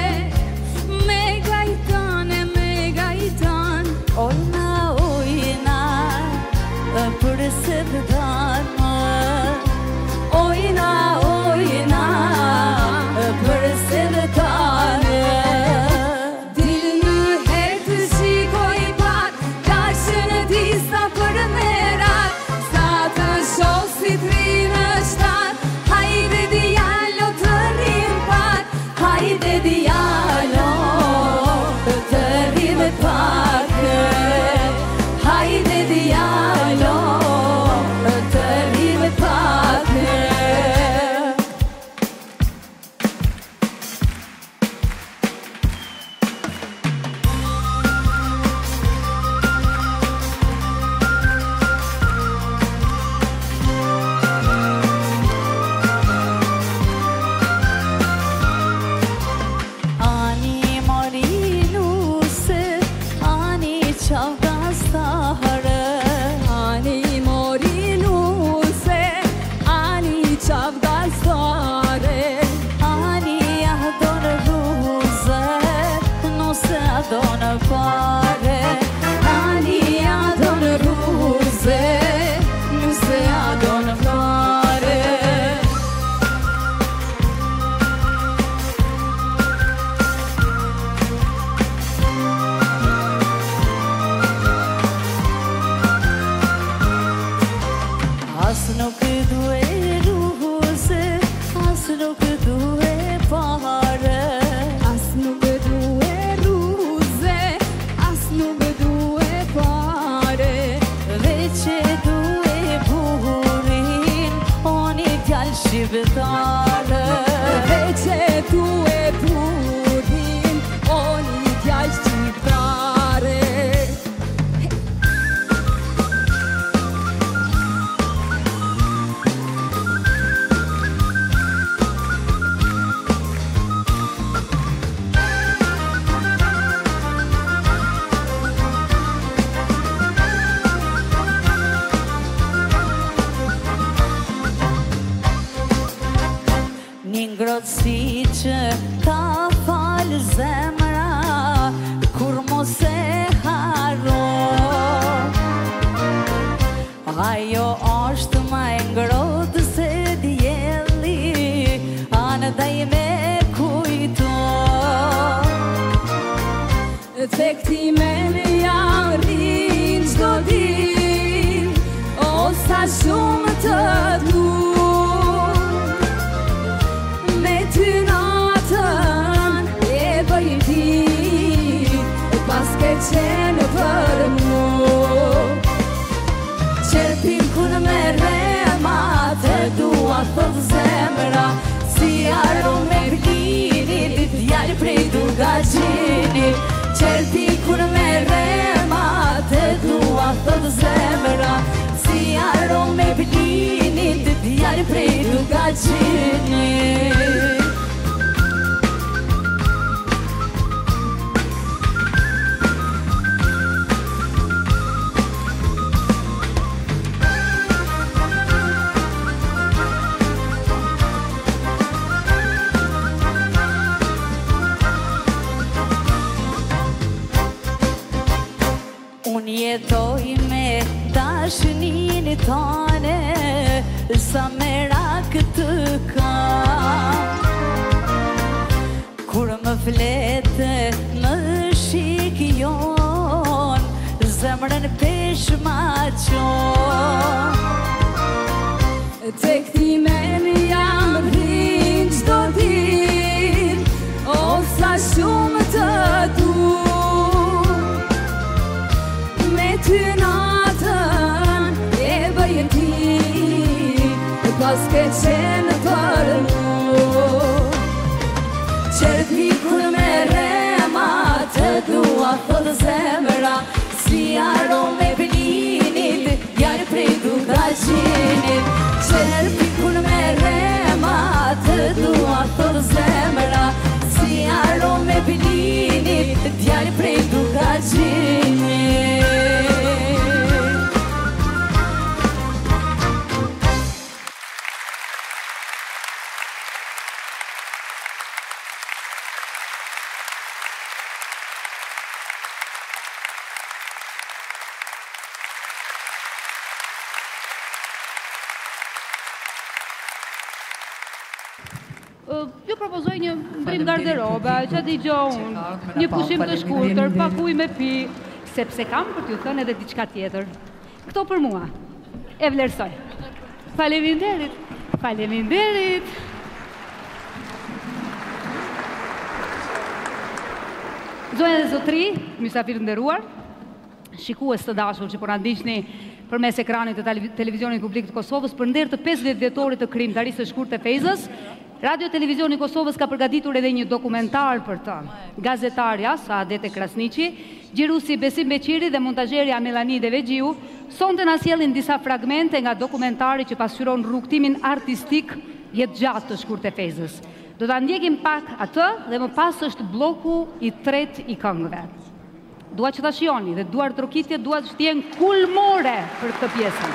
Ojna, ojna, për se të danë. Ojna, ojna, për se të danë. Dil një herë të shikoj pak, ka që në disa për merak, sa të shosit rinë shtat, hajde djalo të rrim pak, hajde djalo të rrim pak. Hajde djalo të rrim pak. Ani morinuse, ani çavgastare, ani morinuse, ani çavgastare, ani adon ruze, nuse adon pare, ani adon ruze, nuse adon pare. As nuk duhe ruze, as nuk duhe pare. As nuk duhe ruze, as nuk duhe pare. Dhe që duhe burin, oni djallë shqiptare. Dhe që duhe burin, oni djallë shqiptare. Një ngrotësi që ka falë zemra, kur mos e haro. Ajo është ma e ngrotë se djeli, anë daj me kujto. Tek ti me në jarin qdo din, o sa shumë të dur. Me ty natën e bëjti, pas ke qenë për mu. Qerpim kun me rema, të dua thot zemra, si arome plinit, djalë prej Durgaçinit. Qerti kur me rema të dua thot zemra, si arome plinit, djalë prej Durgaçinit. Unë jetoj me dashnin tane, sa merak të kam. Kur më flete më shikjon, zemrën pesh ma qon. Tek ti men jam rrin qdo dit, o sa shumë të du. Ty natën e bëjën ti, pas ke qenë për mu. Qerti kur me rema të dua thot zemra, si arome plinit, djalë prej Durgaçinit. Qerti kur me rema të dua thot zemra, si arome plinit, djalë prej Durgaçinit. Ju propozoj një ndrim garderobe, që digjo unë, një pushim të shkurtër, pak ujë me pi, sepse kam për t'ju thënë edhe diçka tjetër. Këto për mua, e vlerësoj. Faleminderit, faleminderit. Zonja dhe zotri, mysafir nderuar, shikues të dashur që po na ndiqni përmes ekranit të televizionit publik të Kosovës për nder të 50 vjetorit të krimtarisë së shkurtë të Fejzës, Radio Televizioni Kosovës ka përgatitur edhe një dokumentar për të. Gazetarja Saadete Krasniqi, xhirusi Besim Beqiri dhe montazherja Melani Devexhiu sonte na sjellin disa fragmente nga dokumentari që pasqyron rrugtimin artistik jetëgjatë të shkurtë të Fejzës. Do ta ndjekim pak atë dhe më pas është bloku i tretë i këngëve. Dua që ta shihoni dhe duart trokitje dua që të jenë kulmore për këtë pjesën.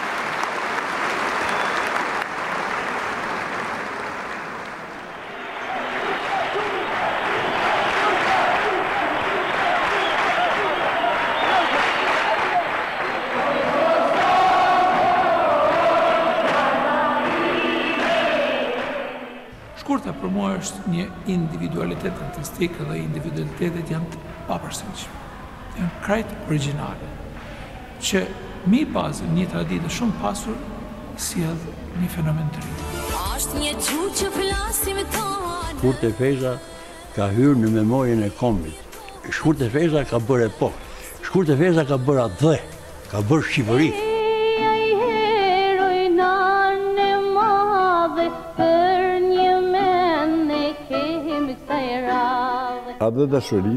Shkurta për mua është një individualitet artistik dhe individualitetet janë të papërshtatshme. Janë krejt origjinale, që mi bazën një traditë shumë pasur sjell një fenomen të ri. Është një gjuhë që flasim tonë. Shkurtë e Fejza ka hyrë në memorien e kombit. Shkurtë e Fejza ka bërë epokë. Shkurtë e Fejza ka bërë atë, ka bërë Shqipëri. A dhe dashurin,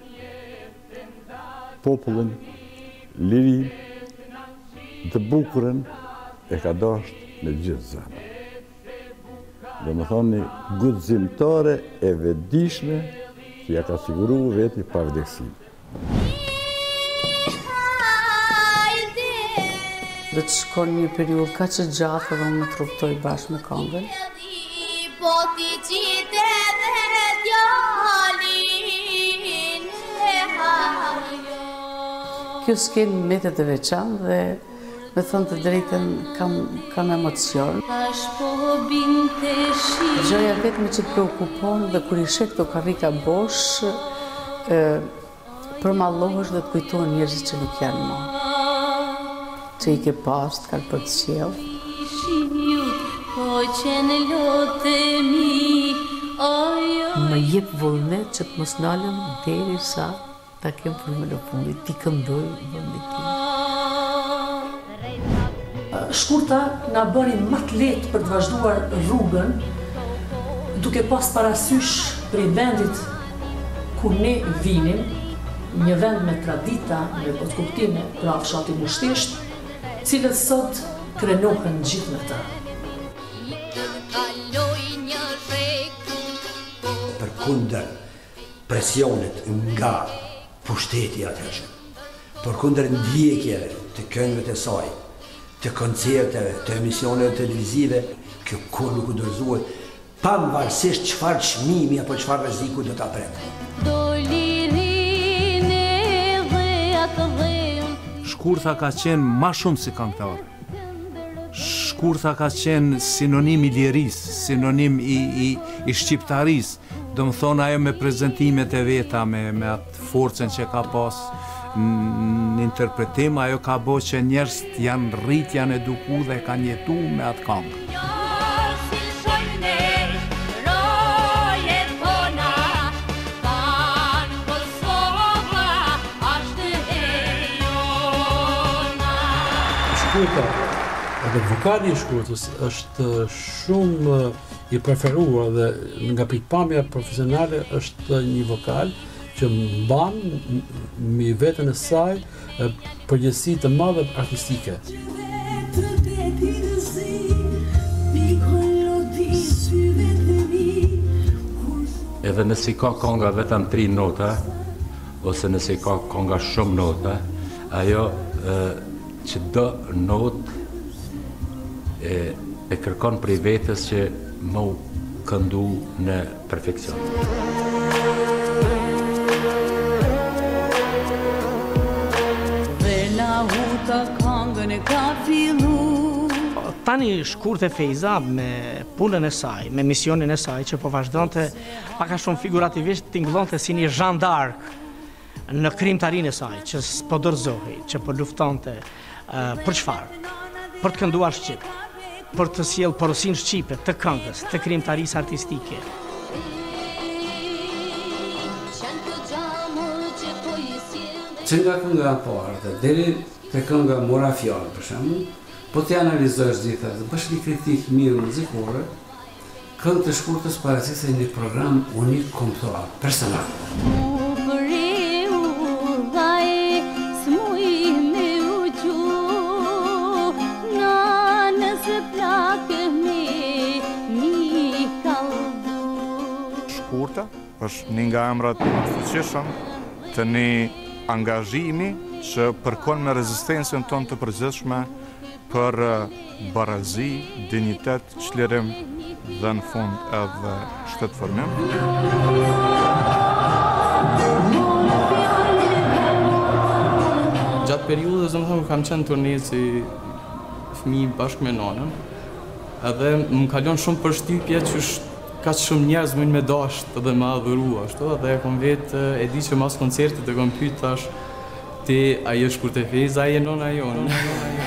popullin, lirin, të bukurën e ka dasht në gjithë zemër. Dhe më thonë një guximtare e vetëdijshme që ja ka siguru veti pa vdeksim. Dhe të shkon një periudhë ka që gjatë dhe unë më truptoj bashkë me këngën. Kjo skenë metet e veçan dhe me thënë të drejten kam emocion. Gjoja vetëm që të preokupon dhe kur i shek të karrika bosh, përmallohesh dhe të kujtojnë njerëzit që nuk janë më. Që i ke pas të kalë për të qjellë. Më jep vullnet që të mos nalëm deri sa ta kem formën e fundit, ti këndoj vëndit tim. Shkurta nga bëri më të lehtë për të vazhduar rrugën duke pas parasysh për vendit ku ne vinim, një vend me tradita, me kuptime, pra fshati Mushtisht, cilët sot krenohen gjithë në ta. Përkundër presionit nga pushteti atëhershëm, përkundër ndjekjeve të këngëve të saj, të koncerteve, të emisioneve televizive, kjo kur nuk u dorëzohet, pavarësisht çfarë çmimi apo çfarë rreziku do ta pret. Shkurtha ka qenë ma shumë si këngëtar. Shkurtha ka qenë sinonim i lirisë, sinonim i shqiptarisë. Do më thonë ajo me prezentimet e veta, me atë forcen që ka pas në interpretim, ajo ka bo që njerëz janë rrit, janë eduku dhe kanë jetu me atë këngë. Shkurta, edhe vokali i Shkurtës është shumë i preferuar dhe nga pikpamja profesionale është një vokal që mban me veten e saj përgjegjësi të madhe artistike. Edhe nëse ka konga vetëm 3 nota, ose nëse ka konga shumë nota, ajo që do not e kërkon prej vetës që më këndu në perfekcion. Tani Shkurte Fejza me punën e saj, me misionin e saj, që po vazhdonte pak a shumë figurativisht tingëllonte si një Jeanne d'Arc në krimtarinë e saj, që s'po dorëzohej, që po luftonte për çfarë? Për të kënduar shqip, për të sjellë porosinë shqipe të këngës, të krimtarisë artistike. Që nga kënga e parë dhe deri te kënga Mora Fjalë për shembull, po ti analizosh gjithë atë, bësh një kritikë mirë muzikore, këngët e Shkurtës paraqiten një program unik kombëtar, personal. Shkurta është një nga emrat më të fuqishëm të një angazhimi që përkon me rezistencën tonë të përgjithshme për barazi, dignitet, çlirim dhe në fund edhe shtetëformim. Gjatë periudhës, domethënë, kam qenë turne si fëmijë bashkë me nanën, edhe më kalon shumë përshtypje që ka shumë njerëz mund me dasht dhe me adhuru ashtu, dhe kom vetë e di që mas koncertit dhe kom pyet tash ti ajo Shkurte Fejza, ajo nona jonë.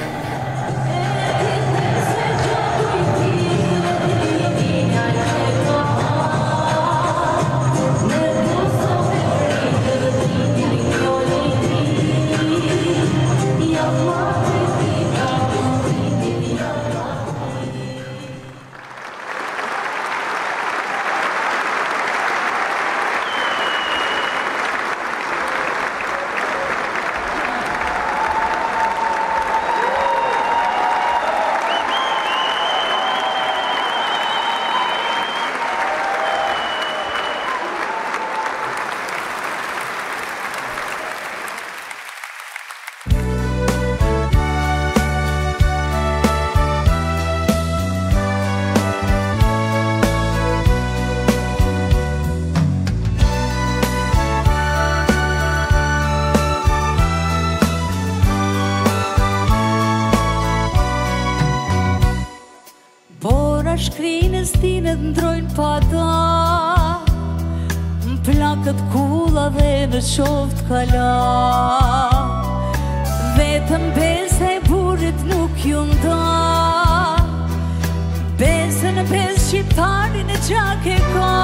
Shkrinës tinët ndrojnë pata, në plakët kulla dhe në qoftë kala. Vetëm besa e burit nuk ju nda, besën e besë shqiptarin e gjak e ka.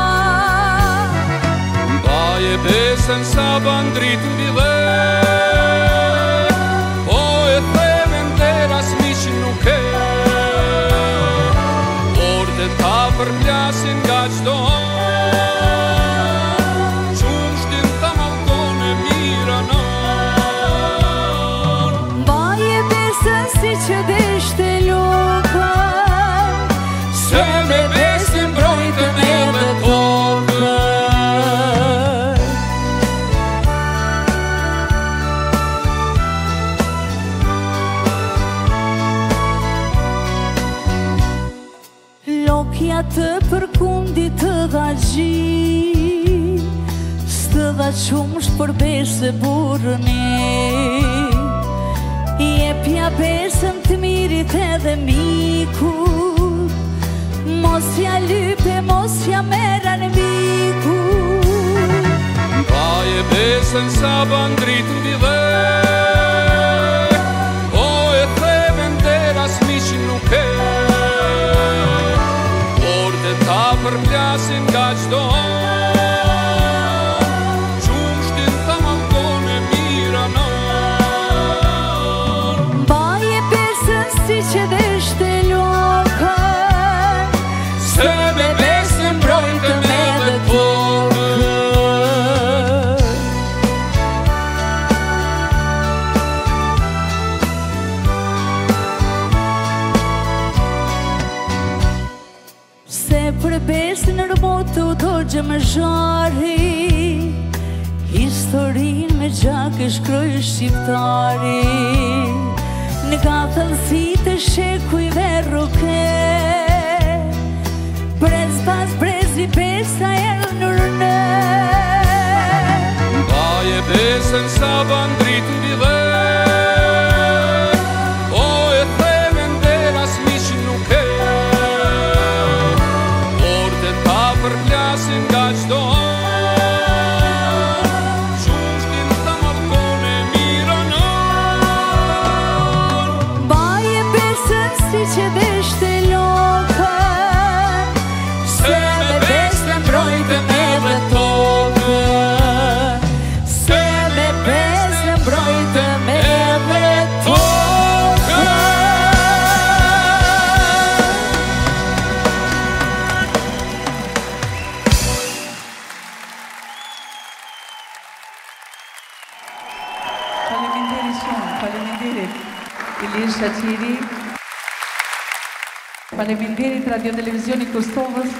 Mbaje besën sa bandrit mbi dhe, po e themen dera s'miq nuk e. Ta përplasin nga qdo të përkundi të dha gji, stë dha qumë shpërbese burëni. Jepja besën të mirit edhe mikut, mos ja lype, mos ja mera në vikut. Baje besën sa bandrit në bidhe, o e theven der as miqin nuk e, por dhe ta përplasin nga qdo, qumë shtin ta malkone mira non. Baje besën si që deshte lokën, se me besën mbrojtëm edhe tokën. Për besë në rëbotë u do gjëmë zhari, historin me gjak e shkroj shqiptari. Në ka thëllësi të shekujve roke, brez pas brezi besa e nërne. Baje besën sa bandrit në bidhe, o e theven der as miqin nuk e, përplasin nga qdo, qumë shtin ta malkone mira non. Baje besën si që deshte lokën, se me besën mbrojtëm edhe tokën, se me besën mbrojtëm edhe tokën. Ilir Shaqiri, faleminderit Radio Televizioni Kosovës.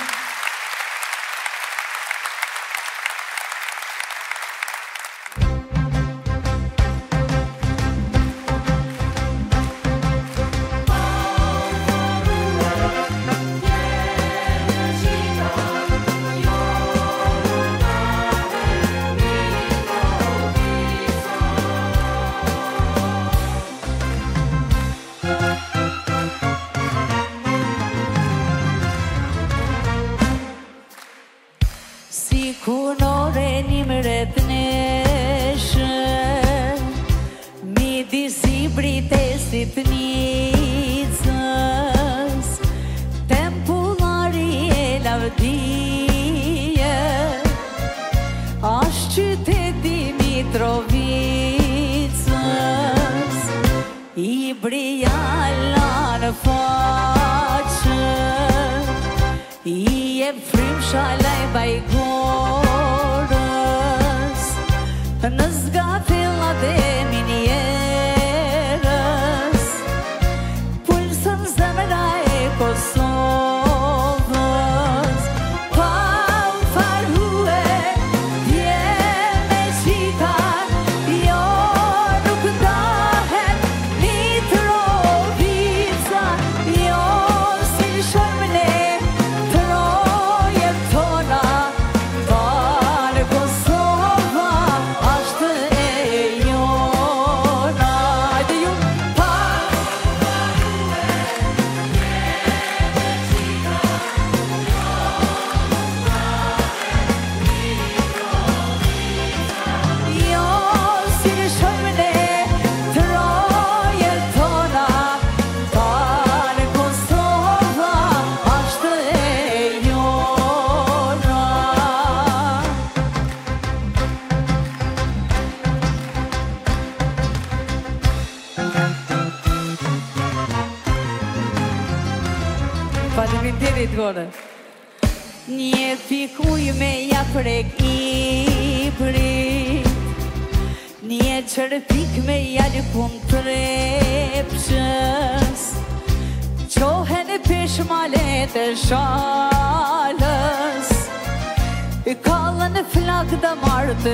Faleminderit gore. Një pik uj me ja prek i prit, një qërpik me ja lëpun trepshës, qohen e peshmalet e shalës, kallën e flak damar të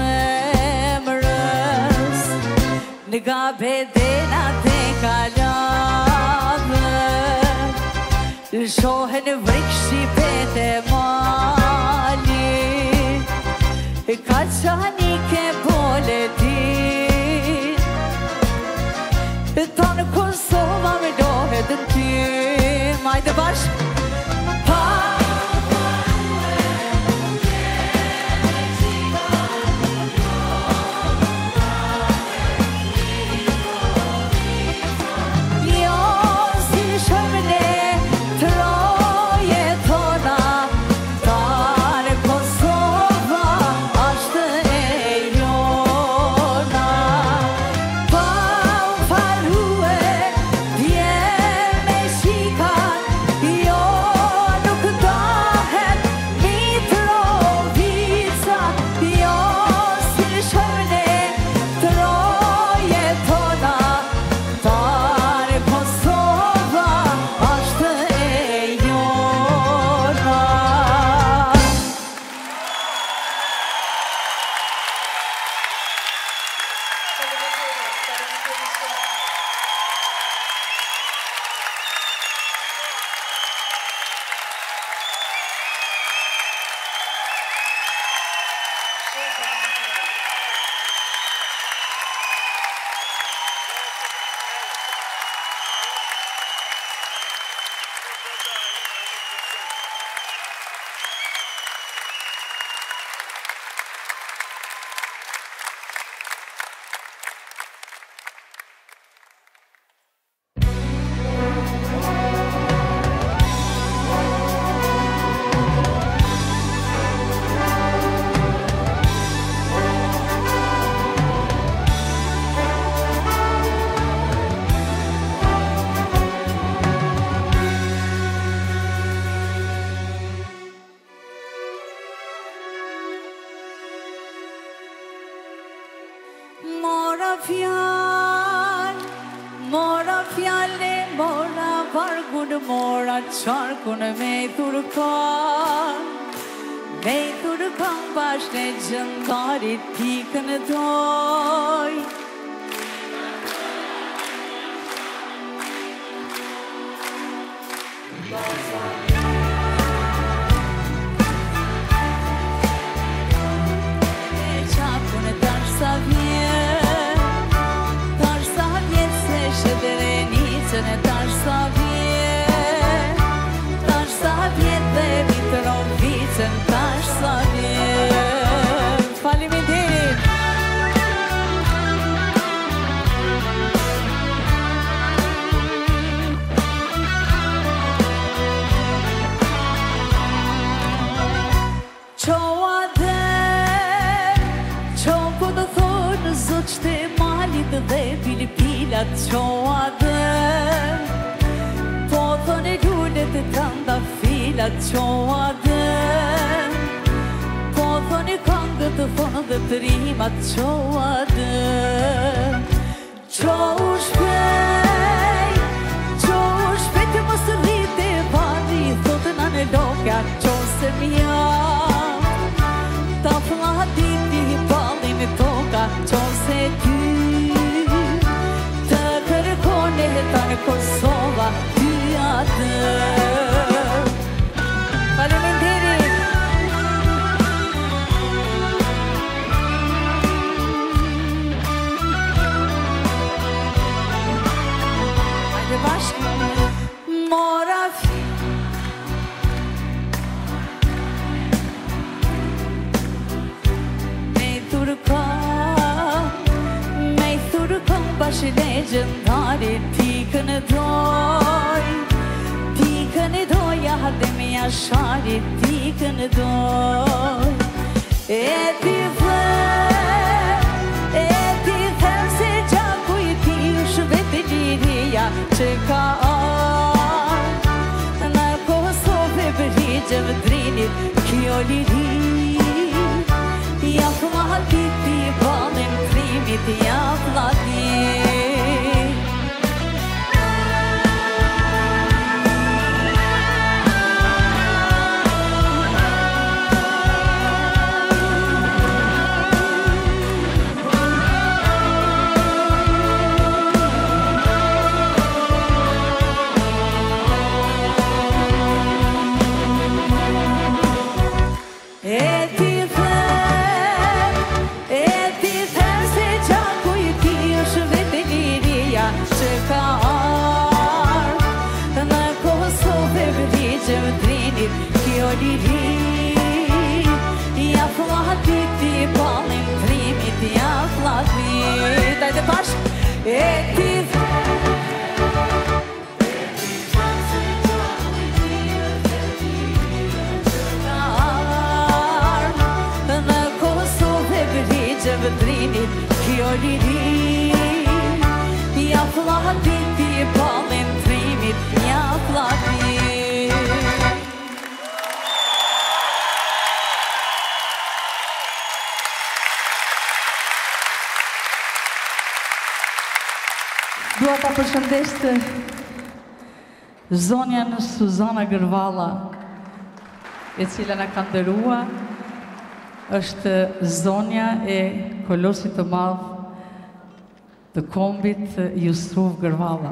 zemrës, nga bedenat e kaladhe, Shohen vrik shqipet e mali Ka qani ke bole din Tonë Kosova me dohet në ty Majde bashk Mora qarkun me i turkan Me i turkan bashkë në gjëndarit pikën e doj E qakun e tash sa vjet se shëdrenicën e tash sa vjet dhe Mitrovicën tash sa vjet Faleminderit Qoa dhe Qo po të thonë zot qte malit dhe Filipilat Qoa dhe Po thonë e lullet e tanda filat qoa dhe Po thonë e kangët të thonë dhe të rimat qoa dhe Qo u shpej të mos të rrite vani Thotën anë e loka qo se mja Ta flatit i balin e toka qo se ty Të kërkone ta në Kosova ty atë Faleminderit Hajde bashkë Mora Me i turkan bashkë në gjëndarit pikën e doj Pikën e doj, hadhe me jasharit pikën e doj E ti them se gjaku i ti shvet e liria që ka ardhë Në Kosovë bërgjë vëdrinit kjo liri Ja flatit i balin krimit ja flatit Dua ta përshëndes zonjën Suzana Gërvalla, e cila na ka nderua, është zonja e kolosit të madh të kombit Jusuf Gërvalla.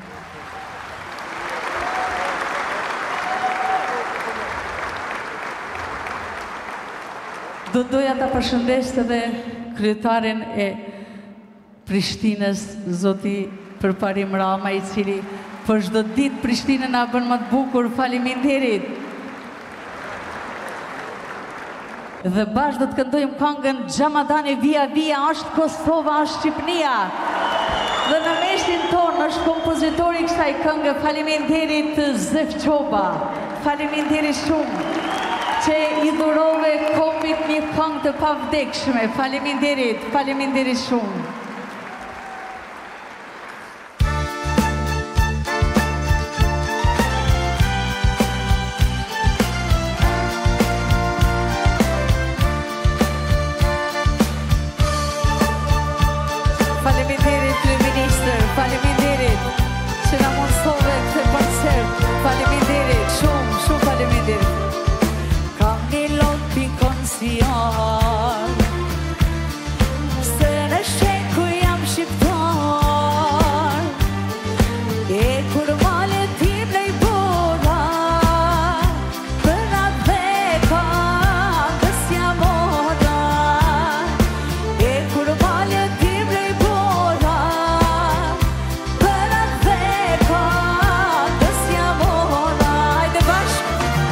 Do doja ta përshëndes edhe kryetarin e Prishtinës, zoti Përparim Rama, i cili për çdo ditë Prishtinën na bën më të bukur. Faleminderit. Dhe bashkë do të këndojmë këngën Xhamadani Via Via, është Kosova, është Shqipnia. Dhe në meshin tonë është kompozitori i kësaj këngë. Faleminderit Zef Çoba. Faleminderit shumë që i dhurove kombit një këngë të pavdekshme. Faleminderit, faleminderit shumë. Faleminderit kryeministër, faleminderit që na mundsove këtë koncert. Faleminderit, shumë, shumë faleminderit. Kam një lot pikon si jarë, se në sheku jam shqiptar, e kur malet tim lej bora, për atë veka dës jam oda, e kur malet tim lej bora, për atë veka dës jam oda. Hajde bashkë!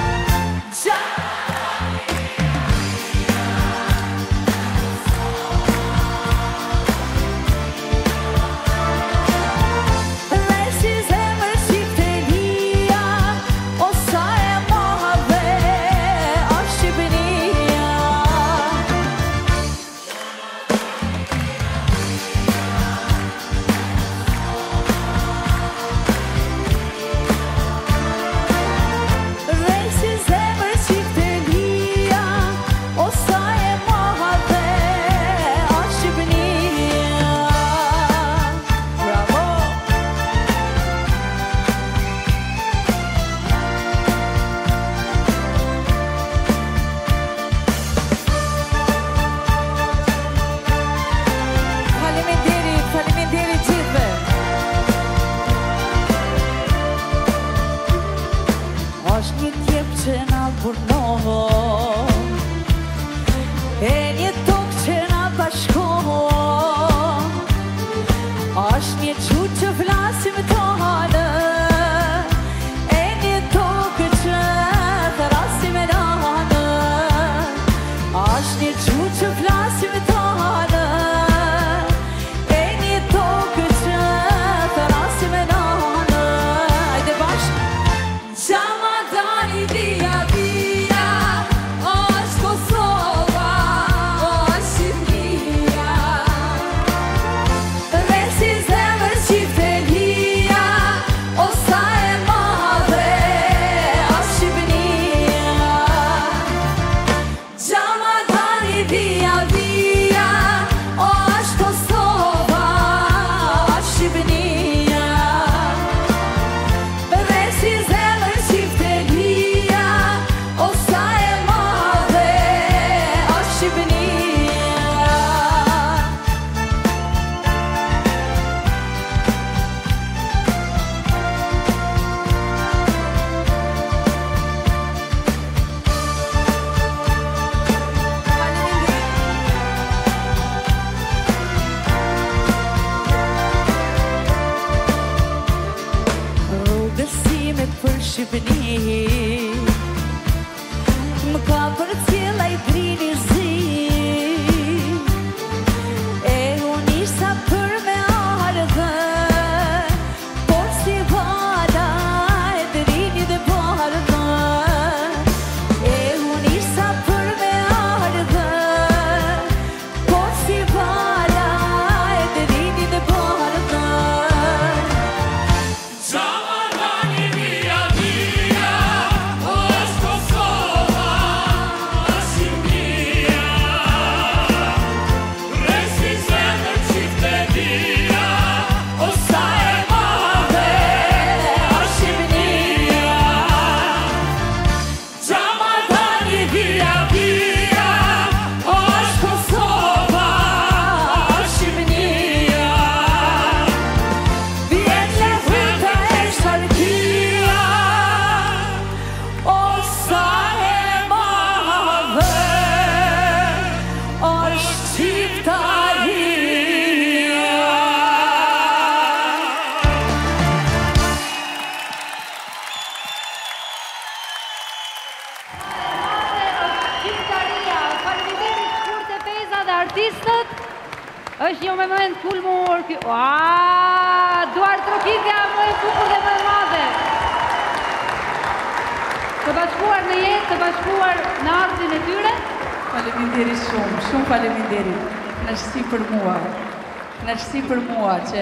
Është një tjep që na burnohon, e një tokë që na bashkohon, është një qutë që flasim tonë, e një tokë që thrasim e nanë, është një qutë që flasim tonë, e një tokë që thrasim e nanë. Hajde bashkë! Xhamadani Via Via, është Kosova, është Shqipnia, dhe si zemër Shqiptelia, o sa e madhe është Shqipnia. Xhamadani Via Via, është Kosova, është Shqipnia, dhe si zemër Shqiptelia, o sa e madhe është Shqipnia. Rrugësime për Shqipëni, më ka përcjella i drini zi, e unë isha për me ardhë, por si vala e drini dhe bardhë, e unë isha për me ardhë, por si vala e drini dhe bardhë. Xhamadani Via Via, Duar trokitja më e bukur dhe më e madhe. Të bashkuar në jetë, të bashkuar në artin e tyre. Faleminderit shumë, shumë faleminderit. Kënaqësi për mua. Kënaqësi për mua që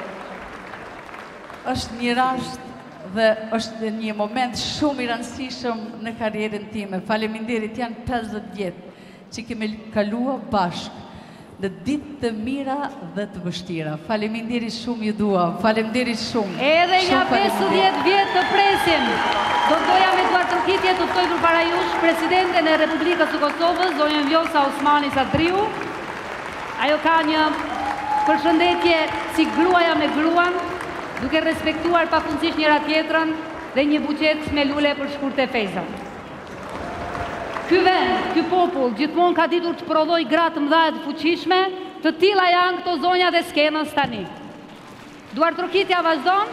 është një rast dhe është një moment shumë i rëndësishëm në karrierën time. Faleminderit, janë 50 vjet që kemi kaluar bashkë në ditë të mira dhe të vështira. Faleminderit shumë ju dua. Faleminderit shumë. Edhe nga 50 vjet të presim. Do doja me Duar Trokitje të ftoj përpara jush Presidenten e Republikës së Kosovës, zonjën Vjosa Osmani Sadriu. Ajo ka një përshëndetje si gruaja me gruan, duke respektuar pafundësisht njëra tjetrën dhe një buqet me lule për shkurt e Fejza. Ky vend, ky popull, gjithmonë ka ditur të prodhoj gratë mëdha e të fuqishme, të tilla janë këto zonjat e skenës tani. Duar Trokitja vazhdon.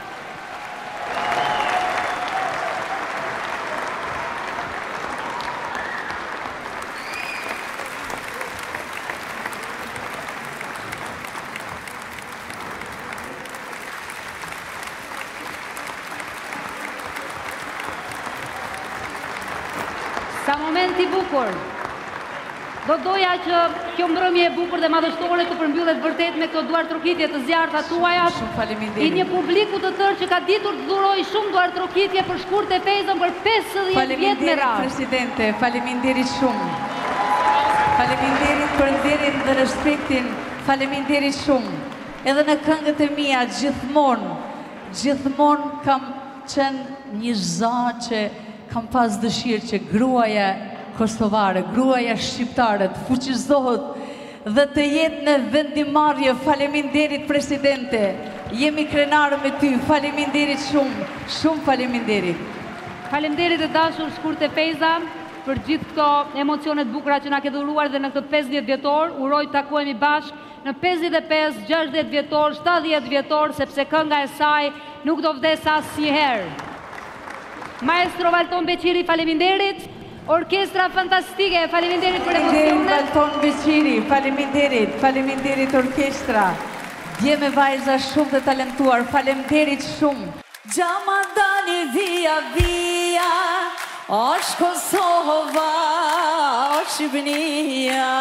Sa moment i bukur, do doja që kjo mbrëmje e bukur dhe madhështore të përmbyllet vërtet me këto Duar Trokitje të zjarta tuaja, i një publiku të tërë që ka ditur të dhuroj shumë Duar Trokitje për shkurt e Fejzën për 50 vjet me radhë. Presidente, faleminderit shumë. Faleminderit për nderin dhe respektin, faleminderit shumë. Edhe në këngët e mia gjithmonë kam qenë një za që kam pas dëshirë që gruaja kosovare, gruaja shqiptare të fuqizohet dhe të jetë në vendimarrje. Faleminderit Presidente, jemi krenarë me ty, faleminderit shumë, shumë faleminderit. Faleminderit e dashur shkurt e Fejza për gjithë këto emocionet bukura që na ke dhuruar dhe në këtë 50 vjetor, uroj të takohemi bashkë në 55, 60 vjetor, 70 vjetor, sepse kënga e saj nuk do vdes asnjëherë. Maestro Valton Beqiri, faleminderit. Orkestra fantastike, faleminderit për emocionet. Valton Beqiri, faleminderit, faleminderit orkestra. Dje me vajza shumë të talentuar, faleminderit shumë. Gjama dali via via, është Kosova, është Shqipënia.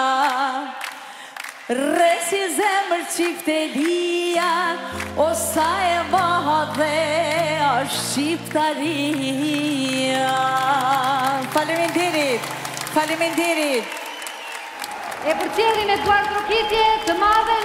Resi zemër qiftelia, o sa e madhe është Shqiptaria. Faleminderit, faleminderit. E përcjellin e Duar Trokitje të madhe